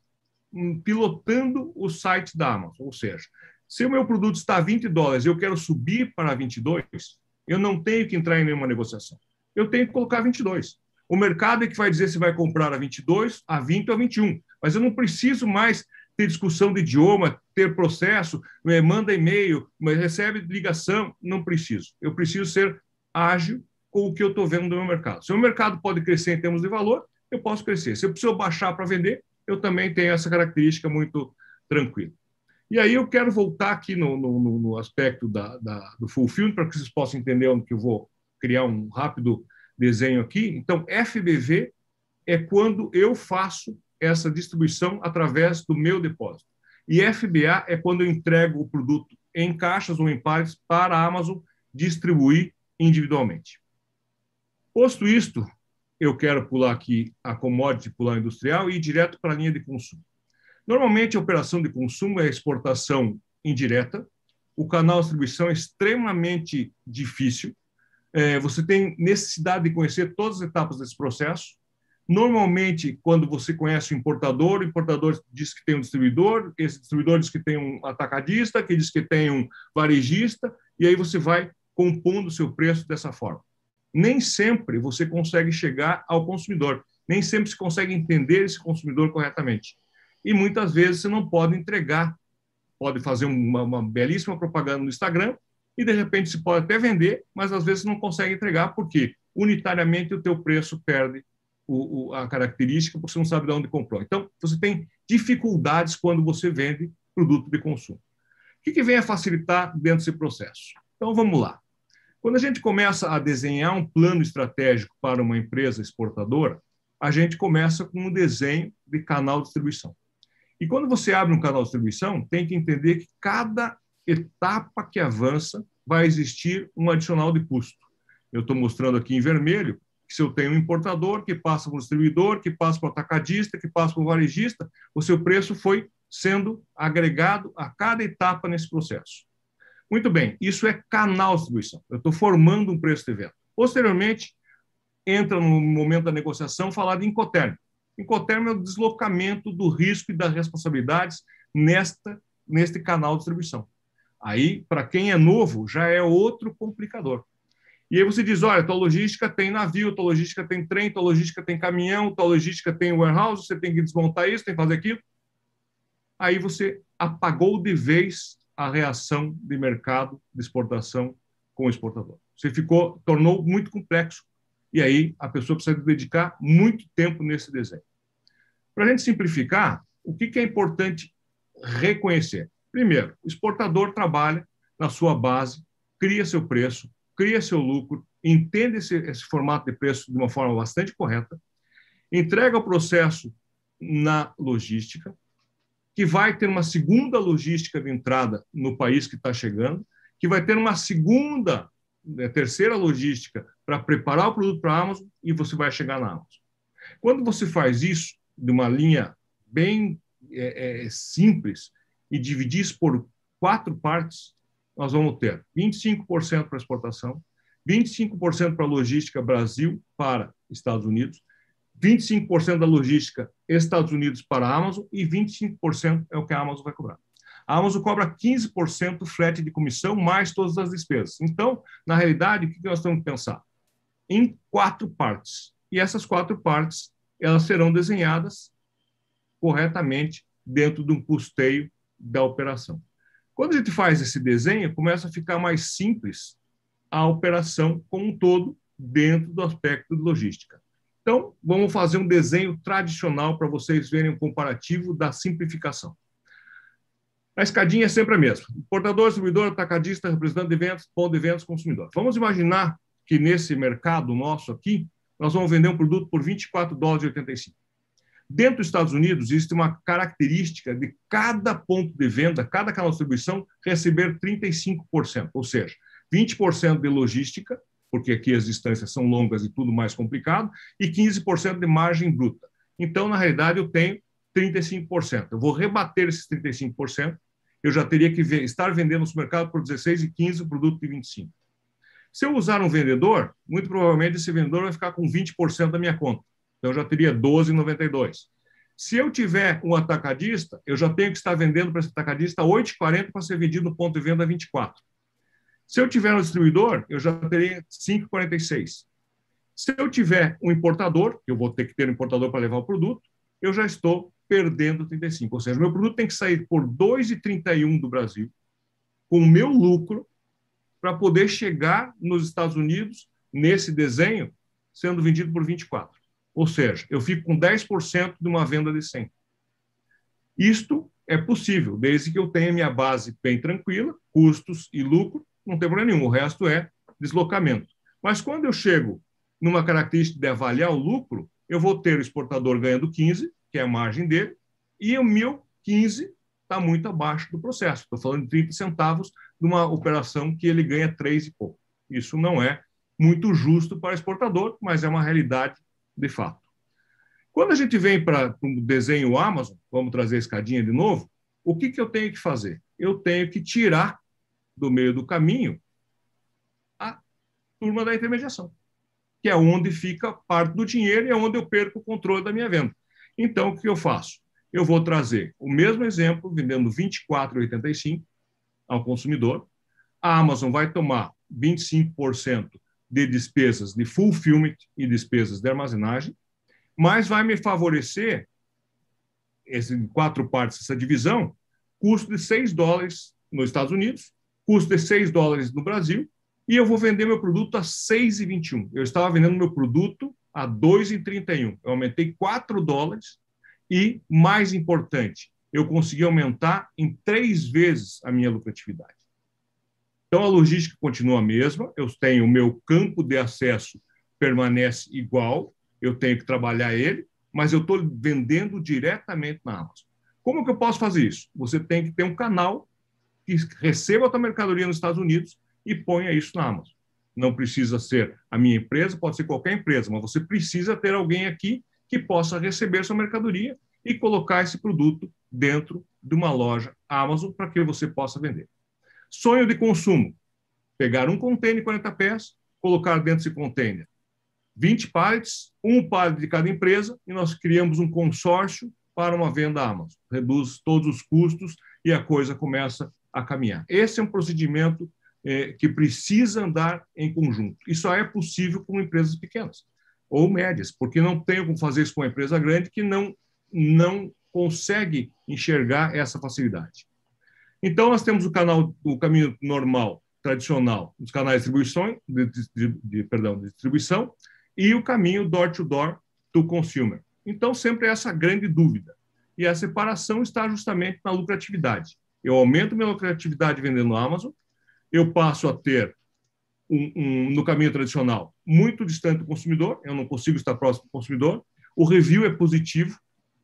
pilotando o site da Amazon. Ou seja, se o meu produto está a vinte dólares e eu quero subir para vinte e dois, eu não tenho que entrar em nenhuma negociação. Eu tenho que colocar vinte e dois. O mercado é que vai dizer se vai comprar a vinte e dois, a vinte ou a vinte e um. Mas eu não preciso mais ter discussão de idioma, ter processo, manda e-mail, recebe ligação. Não preciso. Eu preciso ser ágil com o que eu estou vendo no meu mercado. Se o meu mercado pode crescer em termos de valor, eu posso crescer. Se eu preciso baixar para vender, eu também tenho essa característica muito tranquila. E aí eu quero voltar aqui no, no, no aspecto da, da, do fulfillment, para que vocês possam entender onde que eu vou criar um rápido desenho aqui. Então, F B V é quando eu faço essa distribuição através do meu depósito. E F B A é quando eu entrego o produto em caixas ou em pares para a Amazon distribuir individualmente. Posto isto, eu quero pular aqui a commodity, pular a industrial e ir direto para a linha de consumo. Normalmente, a operação de consumo é a exportação indireta. O canal de distribuição é extremamente difícil. É, você tem necessidade de conhecer todas as etapas desse processo. Normalmente, quando você conhece o importador, o importador diz que tem um distribuidor, esse distribuidor diz que tem um atacadista, que diz que tem um varejista, e aí você vai compondo o seu preço dessa forma. Nem sempre você consegue chegar ao consumidor, nem sempre se consegue entender esse consumidor corretamente. E muitas vezes você não pode entregar, pode fazer uma, uma belíssima propaganda no Instagram e, de repente, se pode até vender, mas às vezes não consegue entregar porque, unitariamente, o teu preço perde o, o, a característica porque você não sabe de onde comprou. Então, você tem dificuldades quando você vende produto de consumo. O que, que vem a facilitar dentro desse processo? Então, vamos lá. Quando a gente começa a desenhar um plano estratégico para uma empresa exportadora, a gente começa com um desenho de canal de distribuição. E quando você abre um canal de distribuição, tem que entender que cada etapa que avança vai existir um adicional de custo. Eu estou mostrando aqui em vermelho que se eu tenho um importador que passa para o distribuidor, que passa para o atacadista, que passa para o varejista, o seu preço foi sendo agregado a cada etapa nesse processo. Muito bem, isso é canal de distribuição. Eu estou formando um preço de venda. Posteriormente, entra no momento da negociação falar de Incoterm. Incoterm é o deslocamento do risco e das responsabilidades nesta, neste canal de distribuição. Aí, para quem é novo, já é outro complicador. E aí você diz, olha, tua logística tem navio, tua logística tem trem, tua logística tem caminhão, tua logística tem warehouse, você tem que desmontar isso, tem que fazer aquilo. Aí você apagou de vez a reação de mercado de exportação com o exportador. Você ficou, tornou muito complexo. E aí a pessoa precisa dedicar muito tempo nesse desenho. Para a gente simplificar, o que é importante reconhecer? Primeiro, o exportador trabalha na sua base, cria seu preço, cria seu lucro, entende esse, esse formato de preço de uma forma bastante correta, entrega o processo na logística, que vai ter uma segunda logística de entrada no país que está chegando, que vai ter uma segunda, né, terceira logística para preparar o produto para a Amazon e você vai chegar na Amazon. Quando você faz isso de uma linha bem é, é, simples e dividir isso por quatro partes, nós vamos ter vinte e cinco por cento para exportação, vinte e cinco por cento para logística Brasil para Estados Unidos, vinte e cinco por cento da logística Estados Unidos para a Amazon e vinte e cinco por cento é o que a Amazon vai cobrar. A Amazon cobra quinze por cento frete de comissão mais todas as despesas. Então, na realidade, o que nós temos que pensar? Em quatro partes. E essas quatro partes, elas serão desenhadas corretamente dentro de um custeio da operação. Quando a gente faz esse desenho, começa a ficar mais simples a operação como um todo dentro do aspecto de logística. Então, vamos fazer um desenho tradicional para vocês verem o comparativo da simplificação. A escadinha é sempre a mesma. Importador, distribuidor, atacadista, representante de vendas, ponto de vendas, consumidor. Vamos imaginar que nesse mercado nosso aqui, nós vamos vender um produto por vinte e quatro dólares e oitenta e cinco. Dentro dos Estados Unidos, existe uma característica de cada ponto de venda, cada canal de distribuição, receber trinta e cinco por cento, ou seja, vinte por cento de logística, porque aqui as distâncias são longas e tudo mais complicado, e quinze por cento de margem bruta. Então, na realidade, eu tenho trinta e cinco por cento. Eu vou rebater esses trinta e cinco por cento, eu já teria que ver, estar vendendo no supermercado por dezesseis e quinze o produto de vinte e cinco. Se eu usar um vendedor, muito provavelmente esse vendedor vai ficar com vinte por cento da minha conta. Então, eu já teria doze e noventa e dois. Se eu tiver um atacadista, eu já tenho que estar vendendo para esse atacadista oito e quarenta para ser vendido no ponto de venda vinte e quatro. Se eu tiver um distribuidor, eu já teria cinco e quarenta e seis. Se eu tiver um importador, eu vou ter que ter um importador para levar o produto, eu já estou perdendo trinta e cinco. Ou seja, meu produto tem que sair por dois e trinta e um do Brasil, com o meu lucro, para poder chegar nos Estados Unidos, nesse desenho, sendo vendido por vinte e quatro. Ou seja, eu fico com dez por cento de uma venda de cem. Isto é possível, desde que eu tenha minha base bem tranquila, custos e lucro, não tem problema nenhum, o resto é deslocamento. Mas quando eu chego numa característica de avaliar o lucro, eu vou ter o exportador ganhando quinze, que é a margem dele, e o meu quinze está muito abaixo do processo. Estou falando de trinta centavos de uma operação que ele ganha três e pouco. Isso não é muito justo para o exportador, mas é uma realidade de fato. Quando a gente vem para o desenho Amazon, vamos trazer a escadinha de novo, o que, que eu tenho que fazer? Eu tenho que tirar do meio do caminho a turma da intermediação, que é onde fica parte do dinheiro e é onde eu perco o controle da minha venda. Então, o que eu faço? Eu vou trazer o mesmo exemplo, vendendo vinte e quatro reais e oitenta e cinco centavos ao consumidor. A Amazon vai tomar vinte e cinco por cento de despesas de fulfillment e despesas de armazenagem, mas vai me favorecer, em quatro partes, essa divisão, custo de seis dólares nos Estados Unidos, custo de seis dólares no Brasil, e eu vou vender meu produto a seis reais e vinte e um centavos. Eu estava vendendo meu produto a dois reais e trinta e um centavos. Eu aumentei quatro dólares e, mais importante, eu consegui aumentar em três vezes a minha lucratividade. Então, a logística continua a mesma, eu tenho o meu campo de acesso permanece igual, eu tenho que trabalhar ele, mas eu estou vendendo diretamente na Amazon. Como que eu posso fazer isso? Você tem que ter um canal que receba a tua mercadoria nos Estados Unidos e ponha isso na Amazon. Não precisa ser a minha empresa, pode ser qualquer empresa, mas você precisa ter alguém aqui que possa receber sua mercadoria e colocar esse produto dentro de uma loja Amazon para que você possa vender. Sonho de consumo. Pegar um container de quarenta pés, colocar dentro desse container vinte pallets, um pallet de cada empresa, e nós criamos um consórcio para uma venda Amazon. Reduz todos os custos e a coisa começa a caminhar. Esse é um procedimento eh, que precisa andar em conjunto. E só é possível com empresas pequenas ou médias, porque não tenho como fazer isso com uma empresa grande que não, não consegue enxergar essa facilidade. Então, nós temos o canal, o caminho normal, tradicional, os canais de distribuição, de, de, de, perdão, de distribuição, e o caminho door-to-door to consumer. Então, sempre essa grande dúvida. E a separação está justamente na lucratividade. Eu aumento minha lucratividade vendendo no Amazon, eu passo a ter, um, um, no caminho tradicional, muito distante do consumidor, eu não consigo estar próximo do consumidor, o review é positivo,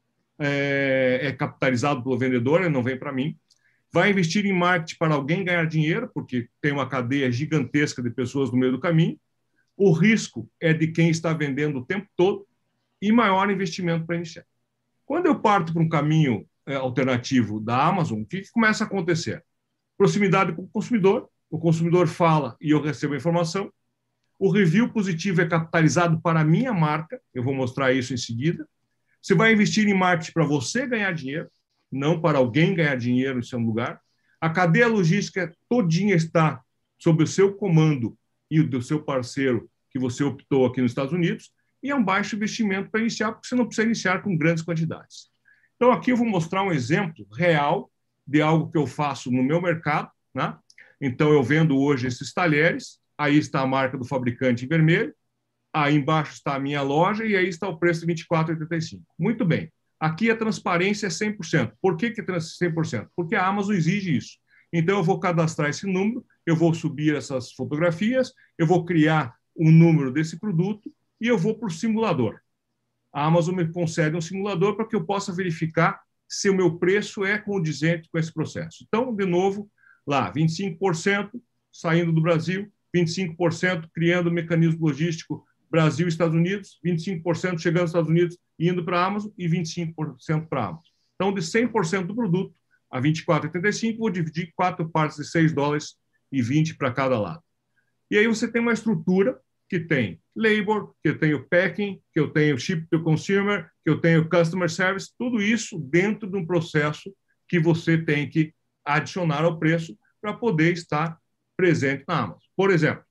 é, é capitalizado pelo vendedor, ele não vem para mim, vai investir em marketing para alguém ganhar dinheiro, porque tem uma cadeia gigantesca de pessoas no meio do caminho. O risco é de quem está vendendo o tempo todo e maior investimento para iniciar. Quando eu parto para um caminho é, alternativo da Amazon, o que, que começa a acontecer? Proximidade com o consumidor, o consumidor fala e eu recebo a informação. O review positivo é capitalizado para a minha marca, eu vou mostrar isso em seguida. Você vai investir em marketing para você ganhar dinheiro, não para alguém ganhar dinheiro em seu lugar. A cadeia logística todinha está sob o seu comando e o do seu parceiro que você optou aqui nos Estados Unidos, e é um baixo investimento para iniciar, porque você não precisa iniciar com grandes quantidades. Então, aqui eu vou mostrar um exemplo real de algo que eu faço no meu mercado, né? Então, eu vendo hoje esses talheres, aí está a marca do fabricante em vermelho, aí embaixo está a minha loja e aí está o preço de vinte e quatro reais e oitenta e cinco centavos. Muito bem. Aqui a transparência é cem por cento. Por que que é cem por cento? Porque a Amazon exige isso. Então, eu vou cadastrar esse número, eu vou subir essas fotografias, eu vou criar um número desse produto e eu vou para o simulador. A Amazon me concede um simulador para que eu possa verificar se o meu preço é condizente com esse processo. Então, de novo, lá, vinte e cinco por cento saindo do Brasil, vinte e cinco por cento criando mecanismo logístico Brasil e Estados Unidos, vinte e cinco por cento chegando aos Estados Unidos e indo para a Amazon e vinte e cinco por cento para a Amazon. Então, de cem por cento do produto a vinte e quatro reais e oitenta e cinco centavos, vou dividir em quatro partes de seis dólares e vinte para cada lado. E aí você tem uma estrutura que tem labor, que eu tenho packing, que eu tenho ship to consumer, que eu tenho customer service, tudo isso dentro de um processo que você tem que adicionar ao preço para poder estar presente na Amazon. Por exemplo,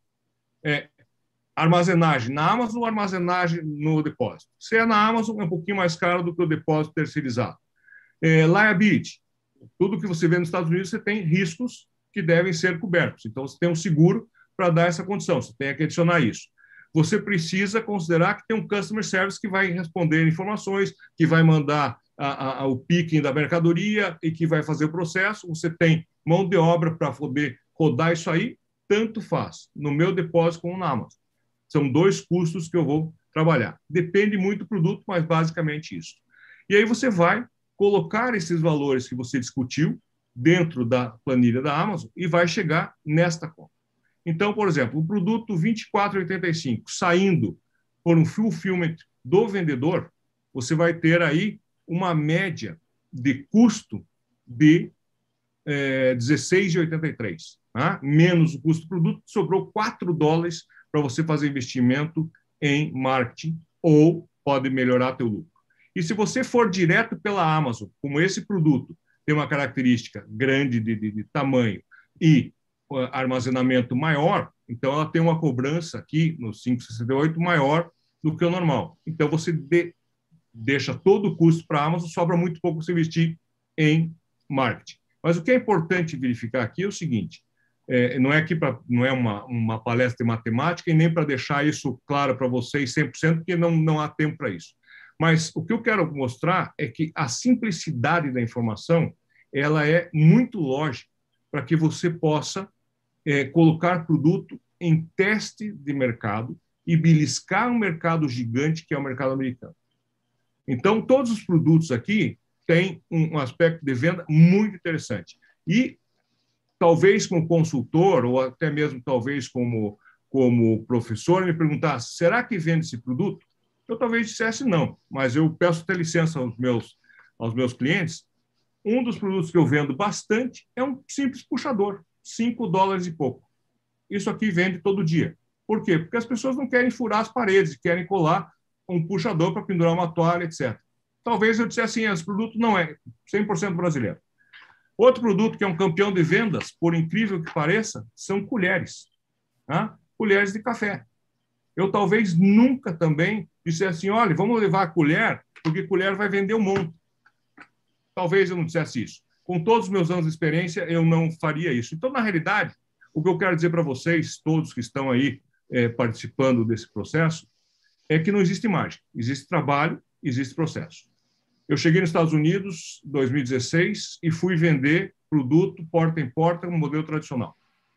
é, armazenagem na Amazon ou armazenagem no depósito. Se é na Amazon, é um pouquinho mais caro do que o depósito terceirizado. É, liability. Tudo que você vê nos Estados Unidos, você tem riscos que devem ser cobertos. Então, você tem um seguro para dar essa condição. Você tem que adicionar isso. Você precisa considerar que tem um customer service que vai responder informações, que vai mandar a, a, o picking da mercadoria e que vai fazer o processo. Você tem mão de obra para poder rodar isso aí, tanto faz, no meu depósito como na Amazon. São dois custos que eu vou trabalhar. Depende muito do produto, mas basicamente isso. E aí você vai colocar esses valores que você discutiu dentro da planilha da Amazon e vai chegar nesta conta. Então, por exemplo, o produto vinte e quatro reais e oitenta e cinco centavos saindo por um fulfillment do vendedor, você vai ter aí uma média de custo de é, dezesseis reais e oitenta e três centavos, tá? Menos o custo do produto, sobrou quatro dólares para você fazer investimento em marketing ou pode melhorar teu lucro. E se você for direto pela Amazon, como esse produto tem uma característica grande de, de, de tamanho e uh, armazenamento maior, então ela tem uma cobrança aqui no quinhentos e sessenta e oito maior do que o normal. Então você de, deixa todo o custo para a Amazon, sobra muito pouco você investir em marketing. Mas o que é importante verificar aqui é o seguinte, é, não é aqui pra, não é uma, uma palestra de matemática e nem para deixar isso claro para vocês cem por cento, porque não, não há tempo para isso. Mas o que eu quero mostrar é que a simplicidade da informação ela é muito lógica para que você possa é, colocar produto em teste de mercado e beliscar um mercado gigante que é o mercado americano. Então, todos os produtos aqui têm um aspecto de venda muito interessante. E talvez como consultor, ou até mesmo talvez como, como professor, me perguntasse, será que vende esse produto? Eu talvez dissesse não, mas eu peço até licença aos meus, aos meus clientes. Um dos produtos que eu vendo bastante é um simples puxador, cinco dólares e pouco. Isso aqui vende todo dia. Por quê? Porque as pessoas não querem furar as paredes, querem colar um puxador para pendurar uma toalha, etcétera. Talvez eu dissesse assim, esse produto não é cem por cento brasileiro. Outro produto que é um campeão de vendas, por incrível que pareça, são colheres. Tá? Colheres de café. Eu talvez nunca também dissesse assim, olha, vamos levar a colher, porque colher vai vender um monte. Talvez eu não dissesse isso. com todos os meus anos de experiência, eu não faria isso. Então, na realidade, o que eu quero dizer para vocês, todos que estão aí é, participando desse processo, é que não existe mágica. Existe trabalho, existe processo. Eu cheguei nos Estados Unidos em dois mil e dezesseis e fui vender produto porta em porta no modelo tradicional.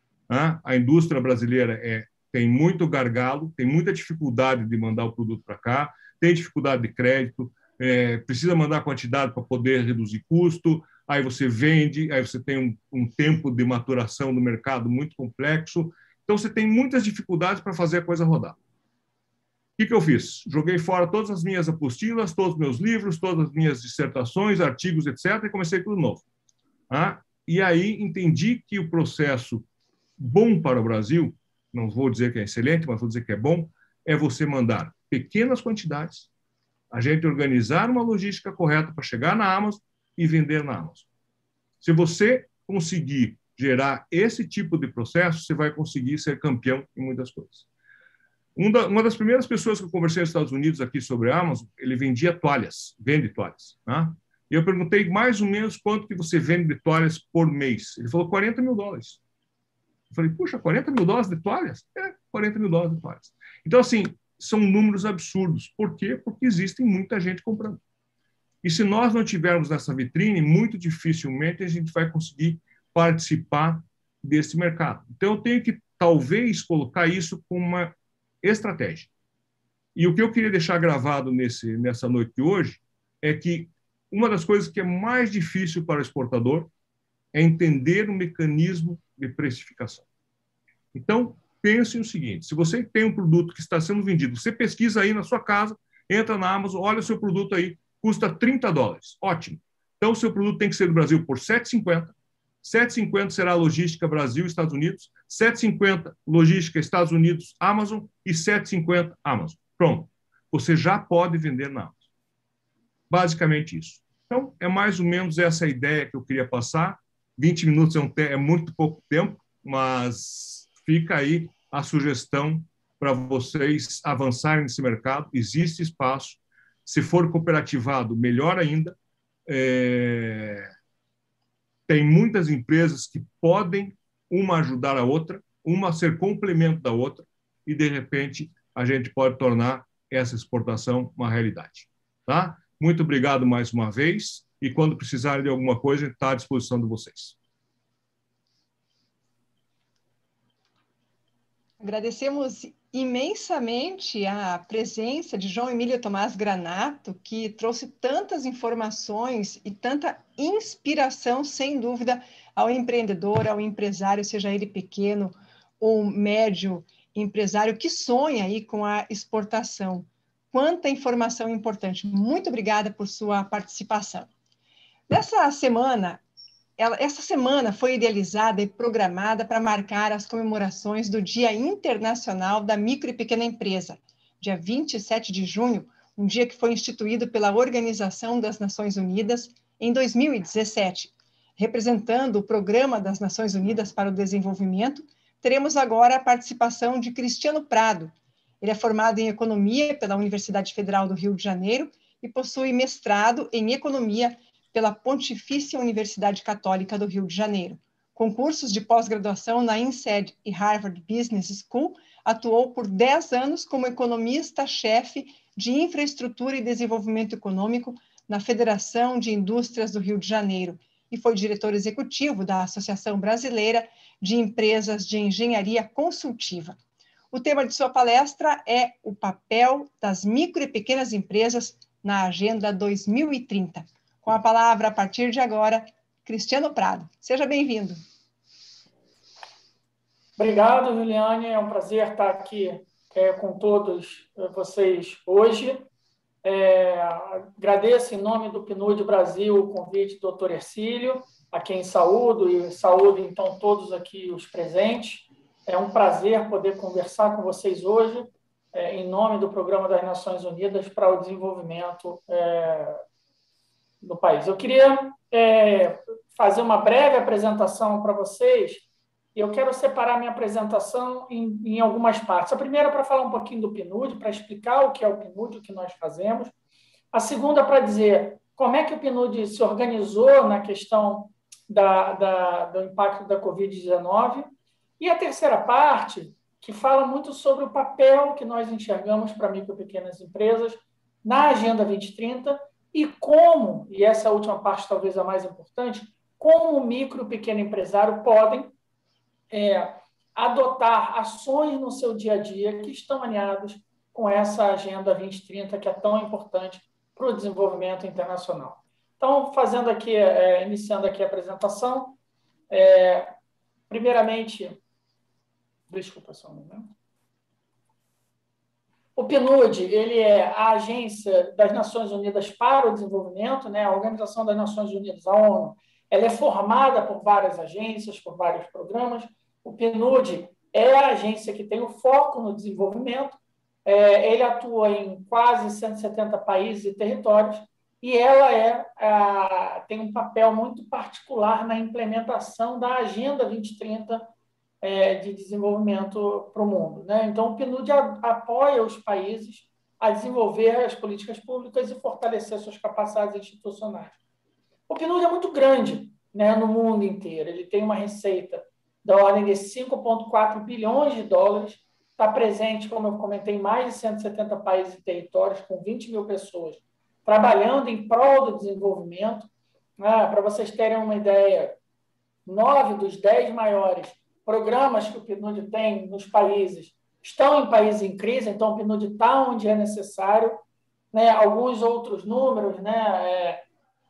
A indústria brasileira é, tem muito gargalo, tem muita dificuldade de mandar o produto para cá, tem dificuldade de crédito, é, precisa mandar quantidade para poder reduzir custo, aí você vende, aí você tem um, um tempo de maturação do mercado muito complexo. Então, você tem muitas dificuldades para fazer a coisa rodar. O que, que eu fiz? Joguei fora todas as minhas apostilas, todos os meus livros, todas as minhas dissertações, artigos, etcétera, e comecei tudo novo. Ah, e aí entendi que o processo bom para o Brasil, não vou dizer que é excelente, mas vou dizer que é bom, é você mandar pequenas quantidades, a gente organizar uma logística correta para chegar na Amazon e vender na Amazon. Se você conseguir gerar esse tipo de processo, você vai conseguir ser campeão em muitas coisas. Uma das primeiras pessoas que eu conversei nos Estados Unidos aqui sobre a Amazon, ele vendia toalhas, vende toalhas. Né? E eu perguntei mais ou menos quanto que você vende de toalhas por mês. Ele falou quarenta mil dólares. Eu falei, puxa, quarenta mil dólares de toalhas? É, quarenta mil dólares de toalhas. Então, assim, são números absurdos. Por quê? Porque existe muita gente comprando. E se nós não tivermos nessa vitrine, muito dificilmente a gente vai conseguir participar desse mercado. Então, eu tenho que, talvez, colocar isso como uma estratégia. E o que eu queria deixar gravado nesse, nessa noite de hoje é que uma das coisas que é mais difícil para o exportador é entender o mecanismo de precificação. Então, pense o seguinte, se você tem um produto que está sendo vendido, você pesquisa aí na sua casa, entra na Amazon, olha o seu produto aí, custa trinta dólares. Ótimo. Então, o seu produto tem que ser do Brasil por sete reais e cinquenta centavos. sete reais e cinquenta centavos será a logística Brasil, Estados Unidos. sete reais e cinquenta centavos logística Estados Unidos, Amazon. E sete reais e cinquenta centavos Amazon. Pronto. Você já pode vender na Amazon. Basicamente isso. Então, é mais ou menos essa ideia que eu queria passar. vinte minutos é, um te- é muito pouco tempo, mas fica aí a sugestão para vocês avançarem nesse mercado. Existe espaço. Se for cooperativado, melhor ainda. É... Tem muitas empresas que podem uma ajudar a outra, uma ser complemento da outra, e, de repente, a gente pode tornar essa exportação uma realidade. Tá? Muito obrigado mais uma vez, e quando precisarem de alguma coisa, está à disposição de vocês. Agradecemos imensamente a presença de João Emílio Tomás Granato, que trouxe tantas informações e tanta inspiração, sem dúvida, ao empreendedor, ao empresário, seja ele pequeno ou médio empresário, que sonha aí com a exportação. Quanta informação importante. Muito obrigada por sua participação. Nessa semana, Ela, essa semana foi idealizada e programada para marcar as comemorações do Dia Internacional da Micro e Pequena Empresa, dia vinte e sete de junho, um dia que foi instituído pela Organização das Nações Unidas em dois mil e dezessete. Representando o Programa das Nações Unidas para o Desenvolvimento, teremos agora a participação de Cristiano Prado. Ele é formado em Economia pela Universidade Federal do Rio de Janeiro e possui mestrado em Economia pela Pontifícia Universidade Católica do Rio de Janeiro. Com cursos de pós-graduação na INSEAD e Harvard Business School, atuou por dez anos como economista-chefe de Infraestrutura e Desenvolvimento Econômico na Federação de Indústrias do Rio de Janeiro e foi diretor executivo da Associação Brasileira de Empresas de Engenharia Consultiva. O tema de sua palestra é o papel das micro e pequenas empresas na Agenda dois mil e trinta. Com a palavra, a partir de agora, Cristiano Prado. Seja bem-vindo. Obrigado, Juliane. É um prazer estar aqui é, com todos vocês hoje. É, agradeço, em nome do P N U D Brasil, o convite do doutor Hercílio, a quem saúdo, e saúdo, então, todos aqui os presentes. É um prazer poder conversar com vocês hoje, é, em nome do Programa das Nações Unidas para o Desenvolvimento é, do país. Eu queria é, fazer uma breve apresentação para vocês, e eu quero separar minha apresentação em, em algumas partes. A primeira para falar um pouquinho do P N U D, para explicar o que é o P N U D, o que nós fazemos. A segunda para dizer como é que o P N U D se organizou na questão da, da, do impacto da Covid dezenove. E a terceira parte, que fala muito sobre o papel que nós enxergamos para micro e pequenas empresas na Agenda vinte e trinta e como, e essa última parte talvez a mais importante, como o micro e pequeno empresário podem é, adotar ações no seu dia a dia que estão alinhados com essa Agenda vinte e trinta, que é tão importante para o desenvolvimento internacional. Então, fazendo aqui, é, iniciando aqui a apresentação, é, primeiramente, desculpa só um momento. O PNUD, ele é a Agência das Nações Unidas para o Desenvolvimento, né? A Organização das Nações Unidas, a ONU, ela é formada por várias agências, por vários programas. O PNUD é a agência que tem o foco no desenvolvimento. É, ele atua em quase cento e setenta países e territórios e ela é, a, tem um papel muito particular na implementação da Agenda vinte e trinta é, de desenvolvimento para o mundo, né? Então, o PNUD a, apoia os países a desenvolver as políticas públicas e fortalecer suas capacidades institucionais. O PNUD é muito grande, né, no mundo inteiro. Ele tem uma receita da ordem de cinco vírgula quatro bilhões de dólares, está presente, como eu comentei, em mais de cento e setenta países e territórios, com vinte mil pessoas, trabalhando em prol do desenvolvimento. Ah, para vocês terem uma ideia, nove dos dez maiores programas que o PNUD tem nos países estão em países em crise, então o PNUD está onde é necessário. Né? Alguns outros números, né? É,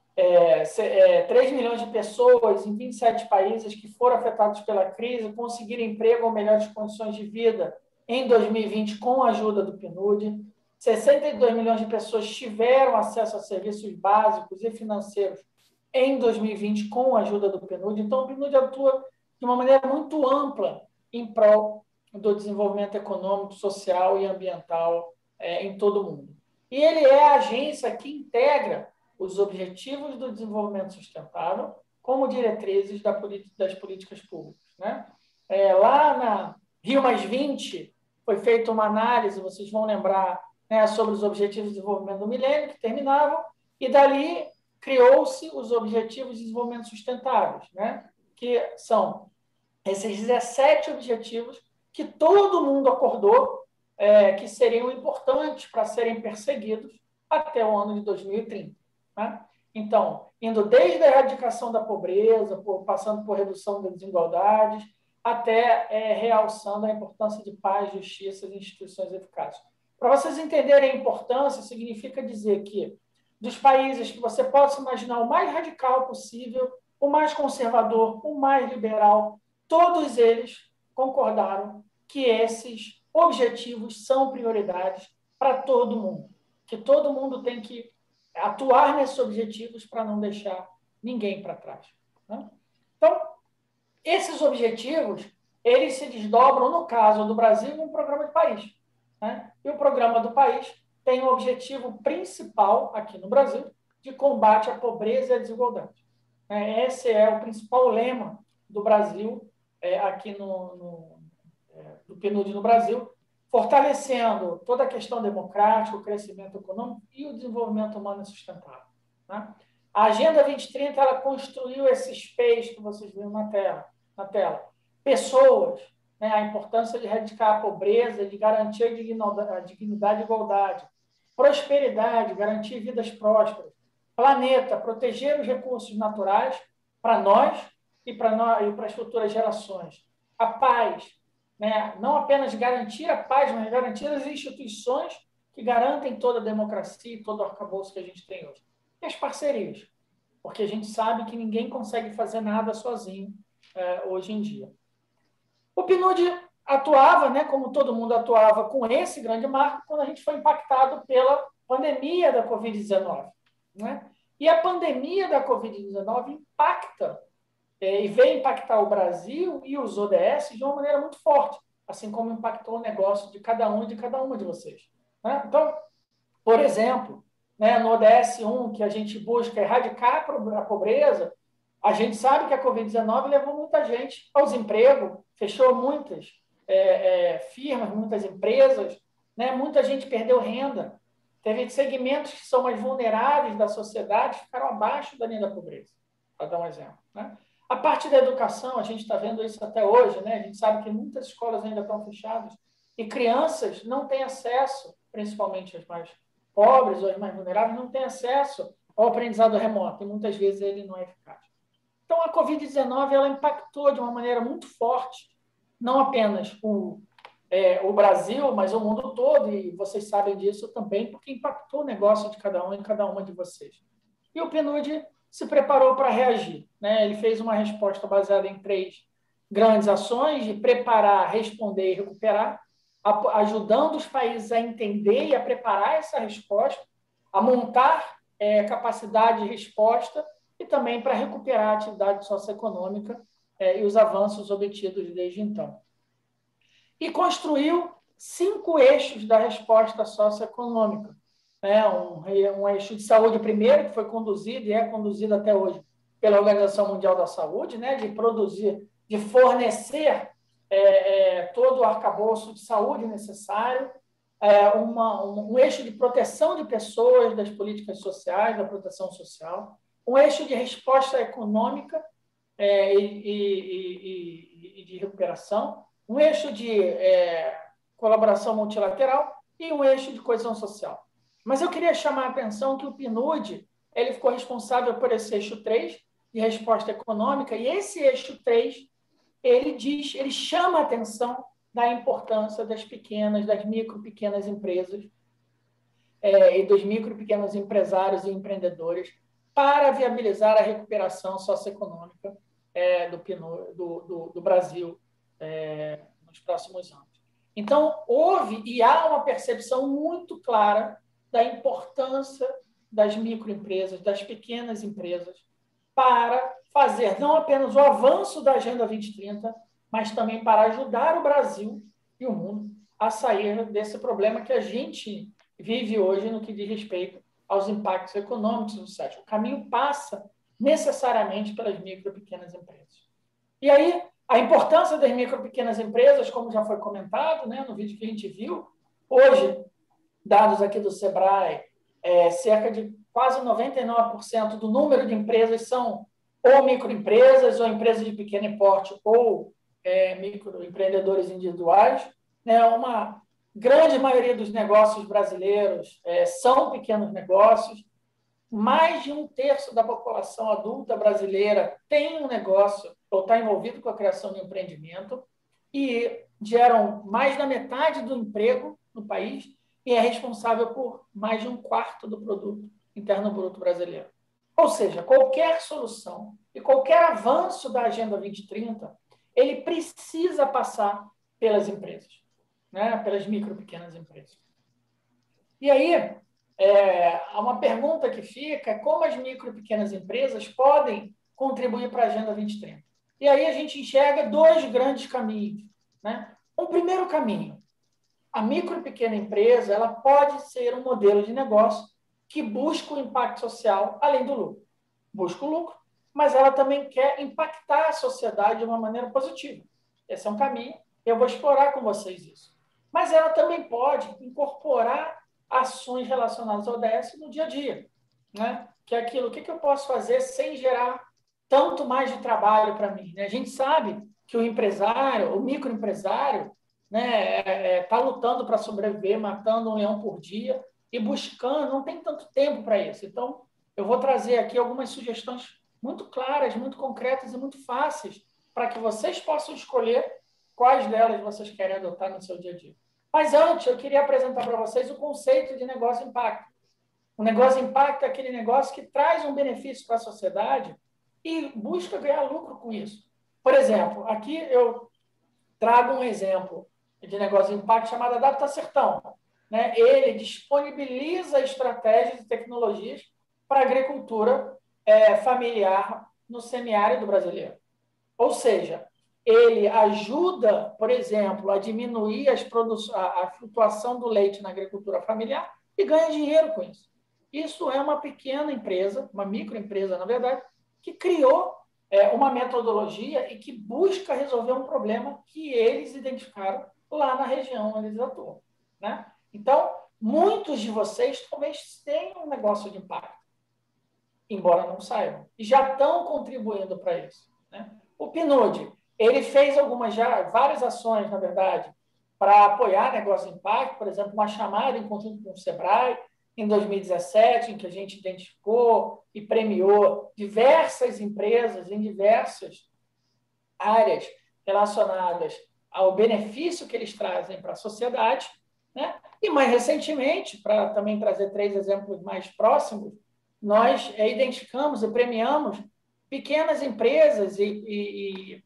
É, é, três milhões de pessoas em vinte e sete países que foram afetados pela crise conseguiram emprego ou melhores condições de vida em dois mil e vinte com a ajuda do PNUD. sessenta e dois milhões de pessoas tiveram acesso a serviços básicos e financeiros em dois mil e vinte com a ajuda do PNUD. Então, o PNUD atua de uma maneira muito ampla em prol do desenvolvimento econômico, social e ambiental é, em todo o mundo. E ele é a agência que integra os objetivos do desenvolvimento sustentável como diretrizes das políticas públicas. Né? É, lá na Rio mais vinte, foi feita uma análise, vocês vão lembrar, né, sobre os Objetivos de Desenvolvimento do Milênio, que terminavam, e dali criou-se os Objetivos de Desenvolvimento Sustentáveis, né? Que são esses dezessete objetivos que todo mundo acordou é, que seriam importantes para serem perseguidos até o ano de dois mil e trinta. Né? Então, indo desde a erradicação da pobreza, por, passando por redução das desigualdades, até é, realçando a importância de paz, justiça e instituições eficazes. Para vocês entenderem a importância, significa dizer que dos países que você possa imaginar o mais radical possível, o mais conservador, o mais liberal, todos eles concordaram que esses objetivos são prioridades para todo mundo, que todo mundo tem que atuar nesses objetivos para não deixar ninguém para trás. Né? Então, esses objetivos, eles se desdobram, no caso do Brasil, em um programa de país. Né? E o programa do país tem o objetivo principal, aqui no Brasil, de combate à pobreza e à desigualdade. É, esse é o principal lema do Brasil, é, aqui no, no, é, do PNUD no Brasil, fortalecendo toda a questão democrática, o crescimento econômico e o desenvolvimento humano sustentável. Né? A Agenda vinte e trinta ela construiu esse space que vocês viram na tela. Na tela. Pessoas, né? A importância de erradicar a pobreza, de garantir a dignidade e igualdade. Prosperidade, garantir vidas prósperas. Planeta, proteger os recursos naturais para nós e para nós, e para as futuras gerações. A paz, né? Não apenas garantir a paz, mas garantir as instituições que garantem toda a democracia e todo o arcabouço que a gente tem hoje. E as parcerias, porque a gente sabe que ninguém consegue fazer nada sozinho é, hoje em dia. O PNUD atuava, né, como todo mundo atuava, com esse grande marco quando a gente foi impactado pela pandemia da Covid dezenove. Né? E a pandemia da Covid dezenove impacta É, e veio impactar o Brasil e os O D S de uma maneira muito forte, assim como impactou o negócio de cada um e de cada uma de vocês. Né? Então, por exemplo, né, no O D S um, que a gente busca erradicar a pobreza, a gente sabe que a Covid dezenove levou muita gente ao desemprego, fechou muitas é, é, firmas, muitas empresas, né? Muita gente perdeu renda. Teve segmentos que são mais vulneráveis da sociedade, ficaram abaixo da linha da pobreza, para dar um exemplo. Né? A parte da educação, a gente está vendo isso até hoje, né? A gente sabe que muitas escolas ainda estão fechadas e crianças não têm acesso, principalmente as mais pobres ou as mais vulneráveis, não têm acesso ao aprendizado remoto, e muitas vezes ele não é eficaz. Então, a covid dezenove ela impactou de uma maneira muito forte, não apenas o, é, o Brasil, mas o mundo todo, e vocês sabem disso também, porque impactou o negócio de cada um e cada uma de vocês. E o PNUD se preparou para reagir, né? Ele fez uma resposta baseada em três grandes ações, de preparar, responder e recuperar, ajudando os países a entender e a preparar essa resposta, a montar é, capacidade de resposta e também para recuperar a atividade socioeconômica é, e os avanços obtidos desde então. E construiu cinco eixos da resposta socioeconômica. Né? Um, um eixo de saúde primeiro, que foi conduzido e é conduzido até hoje pela Organização Mundial da Saúde, né? De produzir, de fornecer é, é, todo o arcabouço de saúde necessário, é, uma, um, um eixo de proteção de pessoas, das políticas sociais, da proteção social, um eixo de resposta econômica é, e, e, e, e de recuperação, um eixo de é, colaboração multilateral e um eixo de coesão social. Mas eu queria chamar a atenção que o PNUD ele ficou responsável por esse eixo três, de resposta econômica, e esse eixo três, ele diz, ele chama a atenção da importância das pequenas, das micro e pequenas empresas é, e dos micro e pequenos empresários e empreendedores para viabilizar a recuperação socioeconômica é, do, PNUD, do, do, do Brasil é, nos próximos anos. Então, houve e há uma percepção muito clara da importância das microempresas, das pequenas empresas, para fazer não apenas o avanço da Agenda vinte e trinta, mas também para ajudar o Brasil e o mundo a sair desse problema que a gente vive hoje no que diz respeito aos impactos econômicos do século. O caminho passa necessariamente pelas micro e pequenas empresas. E aí, a importância das micro e pequenas empresas, como já foi comentado, né, no vídeo que a gente viu, hoje, dados aqui do Sebrae, é, cerca de quase noventa e nove por cento do número de empresas são ou microempresas, ou empresas de pequeno porte, ou é, microempreendedores individuais. Né? Uma grande maioria dos negócios brasileiros é, são pequenos negócios. Mais de um terço da população adulta brasileira tem um negócio ou está envolvido com a criação de um empreendimento e geram mais da metade do emprego no país e é responsável por mais de um quarto do produto interno bruto brasileiro. Ou seja, qualquer solução e qualquer avanço da Agenda vinte e trinta, ele precisa passar pelas empresas, né? Pelas micro e pequenas empresas. E aí, é, há uma pergunta que fica, como as micro e pequenas empresas podem contribuir para a Agenda vinte e trinta? E aí a gente enxerga dois grandes caminhos. Né? Um primeiro caminho, a micro e pequena empresa ela pode ser um modelo de negócio que busca o impacto social além do lucro. Busca o lucro, mas ela também quer impactar a sociedade de uma maneira positiva. Esse é um caminho, eu vou explorar com vocês isso. Mas ela também pode incorporar ações relacionadas ao D S no dia a dia. Né? Que é aquilo, o que eu posso fazer sem gerar tanto mais de trabalho para mim? Né? A gente sabe que o empresário, o microempresário, né, está é, é, lutando para sobreviver, matando um leão por dia e buscando, não tem tanto tempo para isso. Então, eu vou trazer aqui algumas sugestões muito claras, muito concretas e muito fáceis para que vocês possam escolher quais delas vocês querem adotar no seu dia a dia. Mas antes, eu queria apresentar para vocês o conceito de negócio impacto. O negócio impacto é aquele negócio que traz um benefício para a sociedade e busca ganhar lucro com isso. Por exemplo, aqui eu trago um exemplo de negócio impacto chamado Adapta Sertão. Né? Ele disponibiliza estratégias e tecnologias para a agricultura é, familiar no semiárido brasileiro. Ou seja, ele ajuda, por exemplo, a diminuir as produ- a, a flutuação do leite na agricultura familiar e ganha dinheiro com isso. Isso é uma pequena empresa, uma microempresa, na verdade, que criou é, uma metodologia e que busca resolver um problema que eles identificaram lá na região onde eles atuam. Né? Então, muitos de vocês talvez tenham um negócio de impacto, embora não saibam, e já estão contribuindo para isso. né? O PNUD, ele fez algumas já, várias ações, na verdade, para apoiar negócio de impacto, por exemplo, uma chamada em conjunto com o Sebrae, em dois mil e dezessete, em que a gente identificou e premiou diversas empresas em diversas áreas relacionadas ao benefício que eles trazem para a sociedade, né? E, mais recentemente, para também trazer três exemplos mais próximos, nós é, identificamos e premiamos pequenas empresas e, e,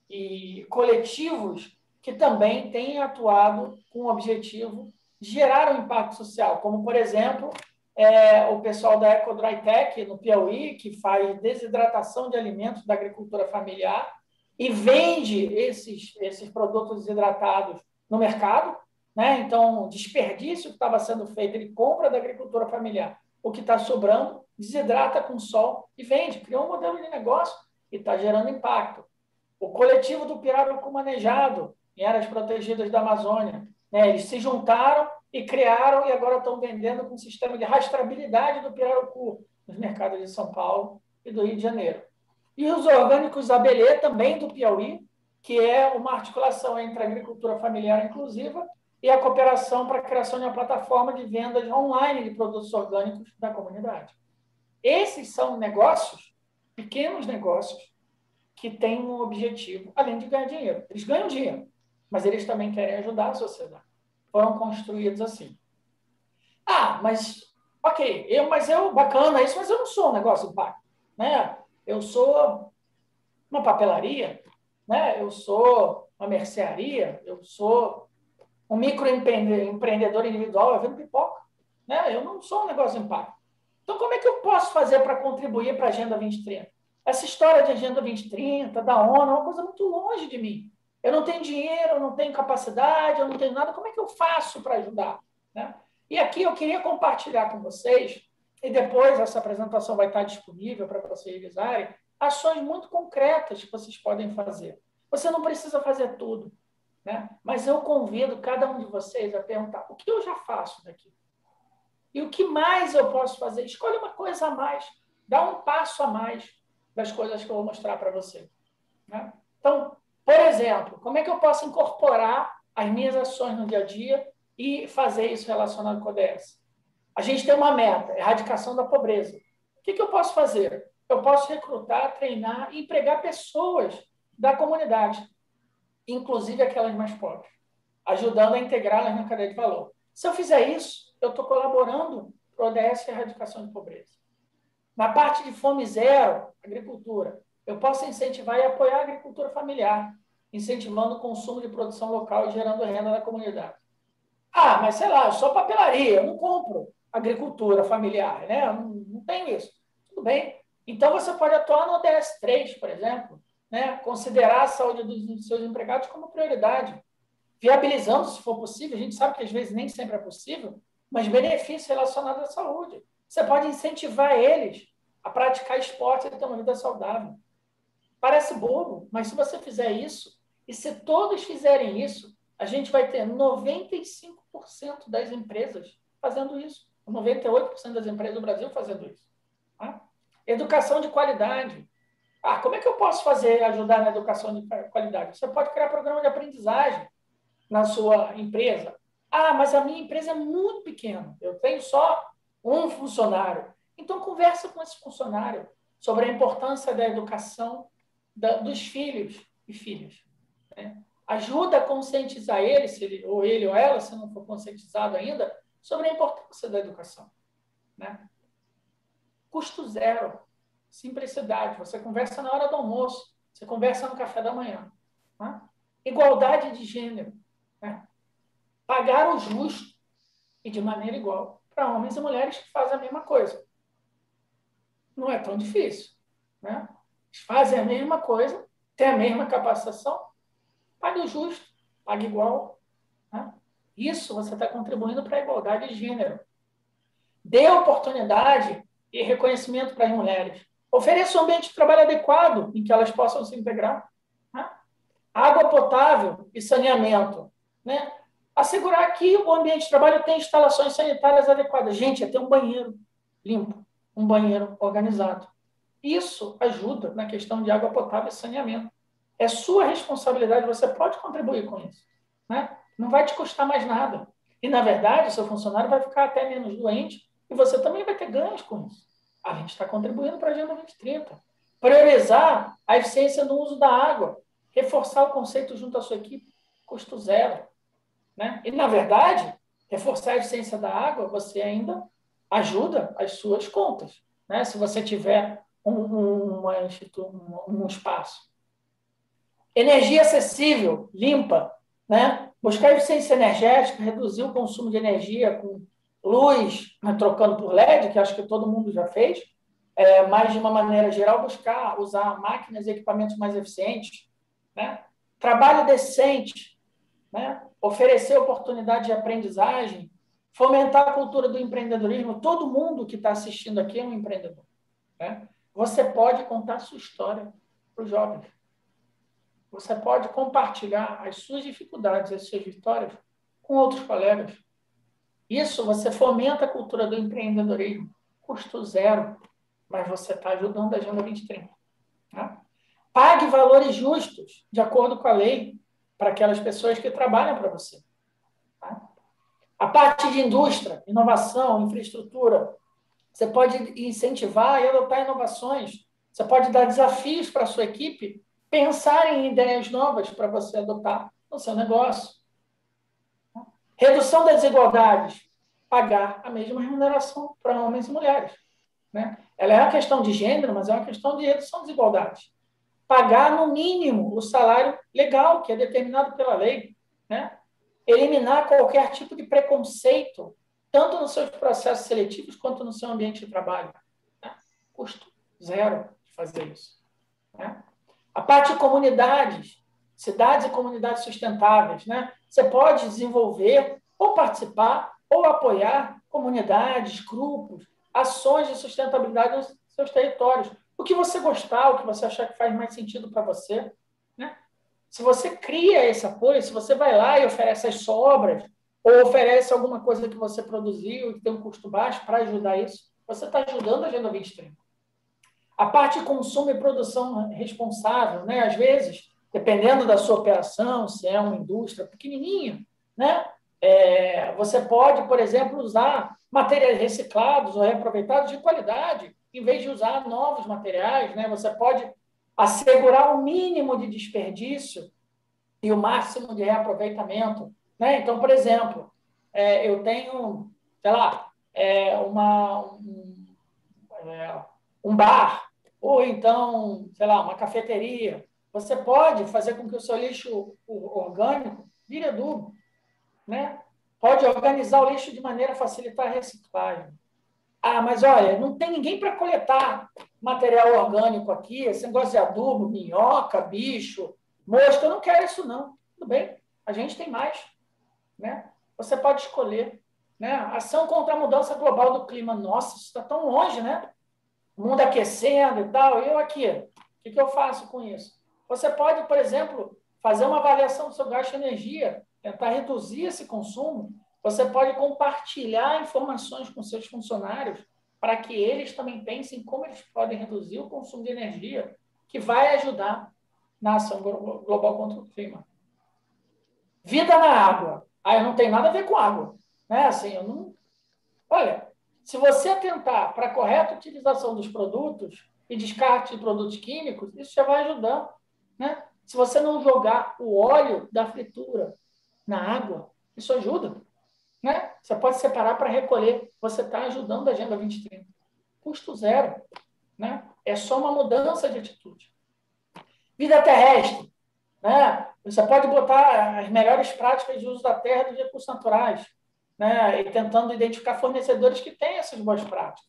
e coletivos que também têm atuado com o objetivo de gerar um impacto social, como, por exemplo, é, o pessoal da EcoDryTech, no Piauí, que faz desidratação de alimentos da agricultura familiar e vende esses, esses produtos desidratados no mercado, né? Então, o desperdício que estava sendo feito, ele compra da agricultura familiar. O que está sobrando, desidrata com sol e vende. Criou um modelo de negócio e está gerando impacto. O coletivo do pirarucu manejado, em áreas protegidas da Amazônia, né? Eles se juntaram e criaram e agora estão vendendo com um sistema de rastreabilidade do pirarucu nos mercados de São Paulo e do Rio de Janeiro. E os orgânicos Abelê, também do Piauí, que é uma articulação entre a agricultura familiar inclusiva e a cooperação para a criação de uma plataforma de vendas online de produtos orgânicos da comunidade. Esses são negócios, pequenos negócios, que têm um objetivo, além de ganhar dinheiro. Eles ganham dinheiro, mas eles também querem ajudar a sociedade. Foram construídos assim. Ah, mas, ok, eu, mas eu, bacana isso, mas eu não sou um negócio de impacto, né? Eu sou uma papelaria, né? Eu sou uma mercearia, eu sou um microempreendedor individual, eu vendo pipoca, né? Eu não sou um negócio de impacto. Então, como é que eu posso fazer para contribuir para a Agenda vinte e trinta? Essa história de Agenda vinte e trinta, da ONU, é uma coisa muito longe de mim. Eu não tenho dinheiro, eu não tenho capacidade, eu não tenho nada. Como é que eu faço para ajudar, né? E aqui eu queria compartilhar com vocês, e depois essa apresentação vai estar disponível para vocês revisarem, ações muito concretas que vocês podem fazer. Você não precisa fazer tudo, né? Mas eu convido cada um de vocês a perguntar: o que eu já faço daqui? E o que mais eu posso fazer? Escolhe uma coisa a mais, dá um passo a mais das coisas que eu vou mostrar para você, né? Então, por exemplo, como é que eu posso incorporar as minhas ações no dia a dia e fazer isso relacionado com o O D S? A gente tem uma meta, erradicação da pobreza. O que, que eu posso fazer? Eu posso recrutar, treinar e empregar pessoas da comunidade, inclusive aquelas mais pobres, ajudando a integrá-las na cadeia de valor. Se eu fizer isso, eu estou colaborando para o O D S e a erradicação de pobreza. Na parte de fome zero, agricultura, eu posso incentivar e apoiar a agricultura familiar, incentivando o consumo de produção local e gerando renda na comunidade. Ah, mas sei lá, eu sou papelaria, eu não compro agricultura familiar, né? Eu não, não tenho isso. Tudo bem. Então, você pode atuar no O D S três, por exemplo, né? Considerar a saúde dos seus empregados como prioridade, viabilizando, se for possível, a gente sabe que às vezes nem sempre é possível, mas benefícios relacionados à saúde. Você pode incentivar eles a praticar esporte e ter uma vida saudável. Parece bobo, mas se você fizer isso, e se todos fizerem isso, a gente vai ter noventa e cinco por cento das empresas fazendo isso, noventa e oito por cento das empresas do Brasil fazendo isso. Tá? Educação de qualidade. Ah, como é que eu posso fazer, ajudar na educação de qualidade? Você pode criar programa de aprendizagem na sua empresa. Ah, mas a minha empresa é muito pequena, eu tenho só um funcionário. Então, conversa com esse funcionário sobre a importância da educação da, dos filhos e filhas, né? Ajuda a conscientizar ele, se ele, ou ele ou ela, se não for conscientizado ainda, sobre a importância da educação, né? Custo zero, simplicidade. Você conversa na hora do almoço, você conversa no café da manhã, né? Igualdade de gênero, né? Pagar o justo e de maneira igual para homens e mulheres que fazem a mesma coisa. Não é tão difícil, né? Eles fazem a mesma coisa, têm a mesma capacitação, pague o justo, pague igual, né? Isso você está contribuindo para a igualdade de gênero. Dê oportunidade e reconhecimento para as mulheres. Ofereça um ambiente de trabalho adequado em que elas possam se integrar, né? Água potável e saneamento, né? Assegurar que o ambiente de trabalho tem instalações sanitárias adequadas. Gente, é ter um banheiro limpo, um banheiro organizado. Isso ajuda na questão de água potável e saneamento. É sua responsabilidade, você pode contribuir com isso, né? Não vai te custar mais nada. E, na verdade, o seu funcionário vai ficar até menos doente e você também vai ter ganhos com isso. A gente está contribuindo para a Agenda vinte trinta. Priorizar a eficiência no uso da água, reforçar o conceito junto à sua equipe, custo zero, né? E, na verdade, reforçar a eficiência da água, você ainda ajuda as suas contas, né? Se você tiver um, um, uma, um, um espaço. Energia acessível, limpa, né? Buscar eficiência energética, reduzir o consumo de energia com luz, né, trocando por L E D, que acho que todo mundo já fez, é, mas, de uma maneira geral, buscar usar máquinas e equipamentos mais eficientes, né? Trabalho decente, né? Oferecer oportunidade de aprendizagem, fomentar a cultura do empreendedorismo. Todo mundo que está assistindo aqui é um empreendedor, né? Você pode contar a sua história para os jovens. Você pode compartilhar as suas dificuldades, as suas vitórias com outros colegas. Isso você fomenta a cultura do empreendedorismo. Custo zero, mas você está ajudando a Agenda vinte trinta. Né? Pague valores justos, de acordo com a lei, para aquelas pessoas que trabalham para você. Tá? A parte de indústria, inovação, infraestrutura, você pode incentivar e adotar inovações. Você pode dar desafios para a sua equipe pensar em ideias novas para você adotar no seu negócio. Redução das desigualdades. Pagar a mesma remuneração para homens e mulheres. Né? Ela é uma questão de gênero, mas é uma questão de redução de desigualdades. Pagar, no mínimo, o salário legal, que é determinado pela lei. Né? Eliminar qualquer tipo de preconceito, tanto nos seus processos seletivos quanto no seu ambiente de trabalho. Né? Custo zero de fazer isso. Né? A parte de comunidades, cidades e comunidades sustentáveis, né? Você pode desenvolver ou participar ou apoiar comunidades, grupos, ações de sustentabilidade nos seus territórios. O que você gostar, o que você achar que faz mais sentido para você. Né? Se você cria esse apoio, se você vai lá e oferece as sobras ou oferece alguma coisa que você produziu e que tem um custo baixo para ajudar isso, você está ajudando a Agenda vinte trinta. A parte de consumo e produção responsável, né? Às vezes, dependendo da sua operação, se é uma indústria pequenininha, né? É, você pode, por exemplo, usar materiais reciclados ou reaproveitados de qualidade, em vez de usar novos materiais, né? Você pode assegurar o mínimo de desperdício e o máximo de reaproveitamento, né? Então, por exemplo, é, eu tenho, sei lá, é, uma, um, é, um bar, ou então, sei lá, uma cafeteria. Você pode fazer com que o seu lixo orgânico vire adubo, né? Pode organizar o lixo de maneira a facilitar a reciclagem. Ah, mas olha, não tem ninguém para coletar material orgânico aqui, esse negócio de adubo, minhoca, bicho, mosca, eu não quero isso não. Tudo bem, a gente tem mais, né? Você pode escolher, né? Ação contra a mudança global do clima. Nossa, isso está tão longe, né? O mundo aquecendo e tal, e eu aqui, o que, que eu faço com isso? Você pode, por exemplo, fazer uma avaliação do seu gasto de energia, tentar reduzir esse consumo. Você pode compartilhar informações com seus funcionários para que eles também pensem como eles podem reduzir o consumo de energia, que vai ajudar na ação global contra o clima. Vida na água. Ah, eu não tenho nada a ver com água. Né? Assim, eu não... Olha, se você atentar para a correta utilização dos produtos e descarte de produtos químicos, isso já vai ajudar. Né? Se você não jogar o óleo da fritura na água, isso ajuda. Né? Você pode separar para recolher. Você está ajudando a Agenda vinte trinta. Custo zero. Né? É só uma mudança de atitude. Vida terrestre. Né? Você pode botar as melhores práticas de uso da terra e dos recursos naturais. Né? E tentando identificar fornecedores que têm essas boas práticas.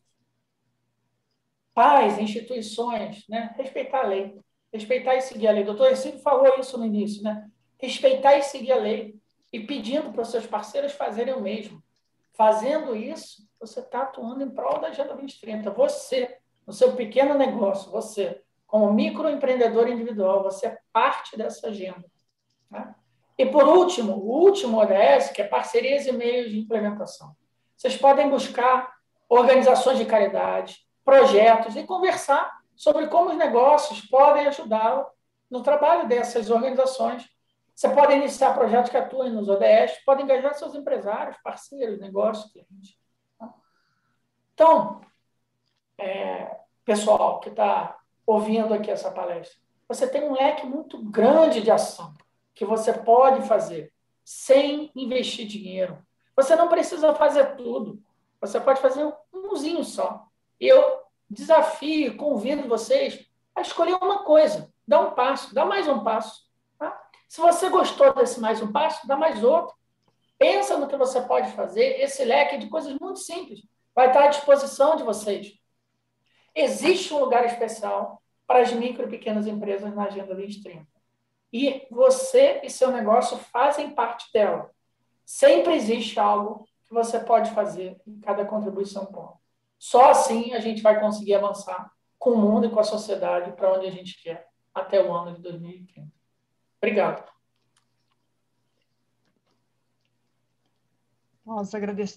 Pais, instituições, né? Respeitar a lei. Respeitar e seguir a lei. O doutor Ercílio falou isso no início. Né? Respeitar e seguir a lei. E pedindo para os seus parceiros fazerem o mesmo. Fazendo isso, você está atuando em prol da Agenda vinte trinta. Você, no seu pequeno negócio, você, como microempreendedor individual, você é parte dessa agenda. Né? E, por último, o último O D S, que é parcerias e meios de implementação. Vocês podem buscar organizações de caridade, projetos e conversar sobre como os negócios podem ajudar no trabalho dessas organizações. Você pode iniciar projetos que atuem nos O D S, pode engajar seus empresários, parceiros, negócios, clientes. Então, é, pessoal que está ouvindo aqui essa palestra, você tem um leque muito grande de ação que você pode fazer sem investir dinheiro. Você não precisa fazer tudo. Você pode fazer umzinho só. Eu desafio e convido vocês a escolher uma coisa. Dá um passo, dá mais um passo. Tá? Se você gostou desse mais um passo, dá mais outro. Pensa no que você pode fazer. Esse leque de coisas muito simples vai estar à disposição de vocês. Existe um lugar especial para as micro e pequenas empresas na Agenda vinte trinta. E você e seu negócio fazem parte dela. Sempre existe algo que você pode fazer em cada contribuição ponto. Só assim a gente vai conseguir avançar com o mundo e com a sociedade para onde a gente quer até o ano de dois mil e trinta. Obrigado. Nós, agradec...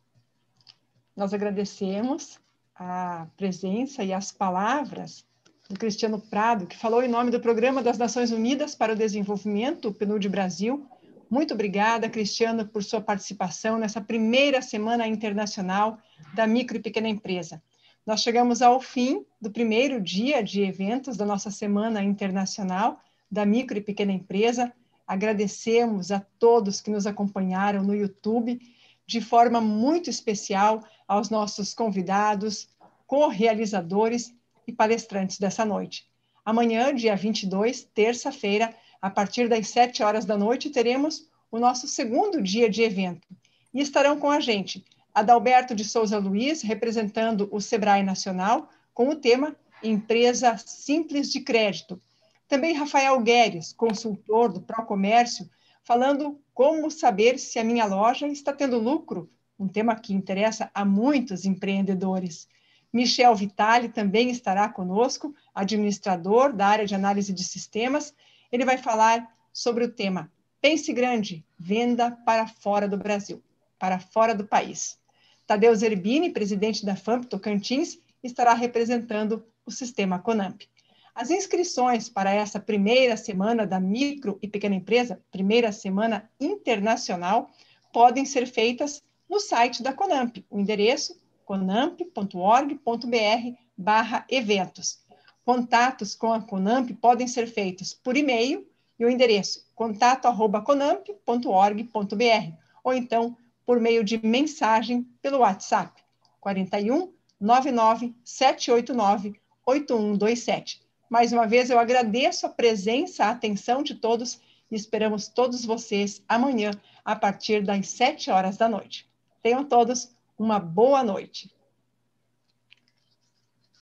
Nós agradecemos a presença e as palavras do Cristiano Prado, que falou em nome do Programa das Nações Unidas para o Desenvolvimento, o P N U D Brasil. Muito obrigada, Cristiano, por sua participação nessa primeira Semana Internacional da Micro e Pequena Empresa. Nós chegamos ao fim do primeiro dia de eventos da nossa Semana Internacional da Micro e Pequena Empresa. Agradecemos a todos que nos acompanharam no YouTube, de forma muito especial aos nossos convidados, co-realizadores e palestrantes dessa noite. Amanhã, dia vinte e dois, terça-feira, a partir das sete horas da noite, teremos o nosso segundo dia de evento. E estarão com a gente Adalberto de Souza Luiz, representando o Sebrae Nacional, com o tema Empresa Simples de Crédito. Também Rafael Gueres, consultor do Procomércio, falando como saber se a minha loja está tendo lucro, um tema que interessa a muitos empreendedores. Michel Vitali também estará conosco, administrador da área de análise de sistemas. Ele vai falar sobre o tema Pense Grande, venda para fora do Brasil, para fora do país. Tadeu Zerbini, presidente da F A M P Tocantins, estará representando o sistema Conamp. As inscrições para essa primeira semana da micro e pequena empresa, primeira semana internacional, podem ser feitas no site da Conamp, o endereço conamp ponto org ponto br barra eventos. Contatos com a Conamp podem ser feitos por e-mail e o endereço contato arroba conamp ponto org ponto br ou então por meio de mensagem pelo WhatsApp quarenta e um, noventa e nove, sete oito nove, oito um dois sete. Mais uma vez eu agradeço a presença, a atenção de todos e esperamos todos vocês amanhã a partir das sete horas da noite. Tenham todos uma boa noite.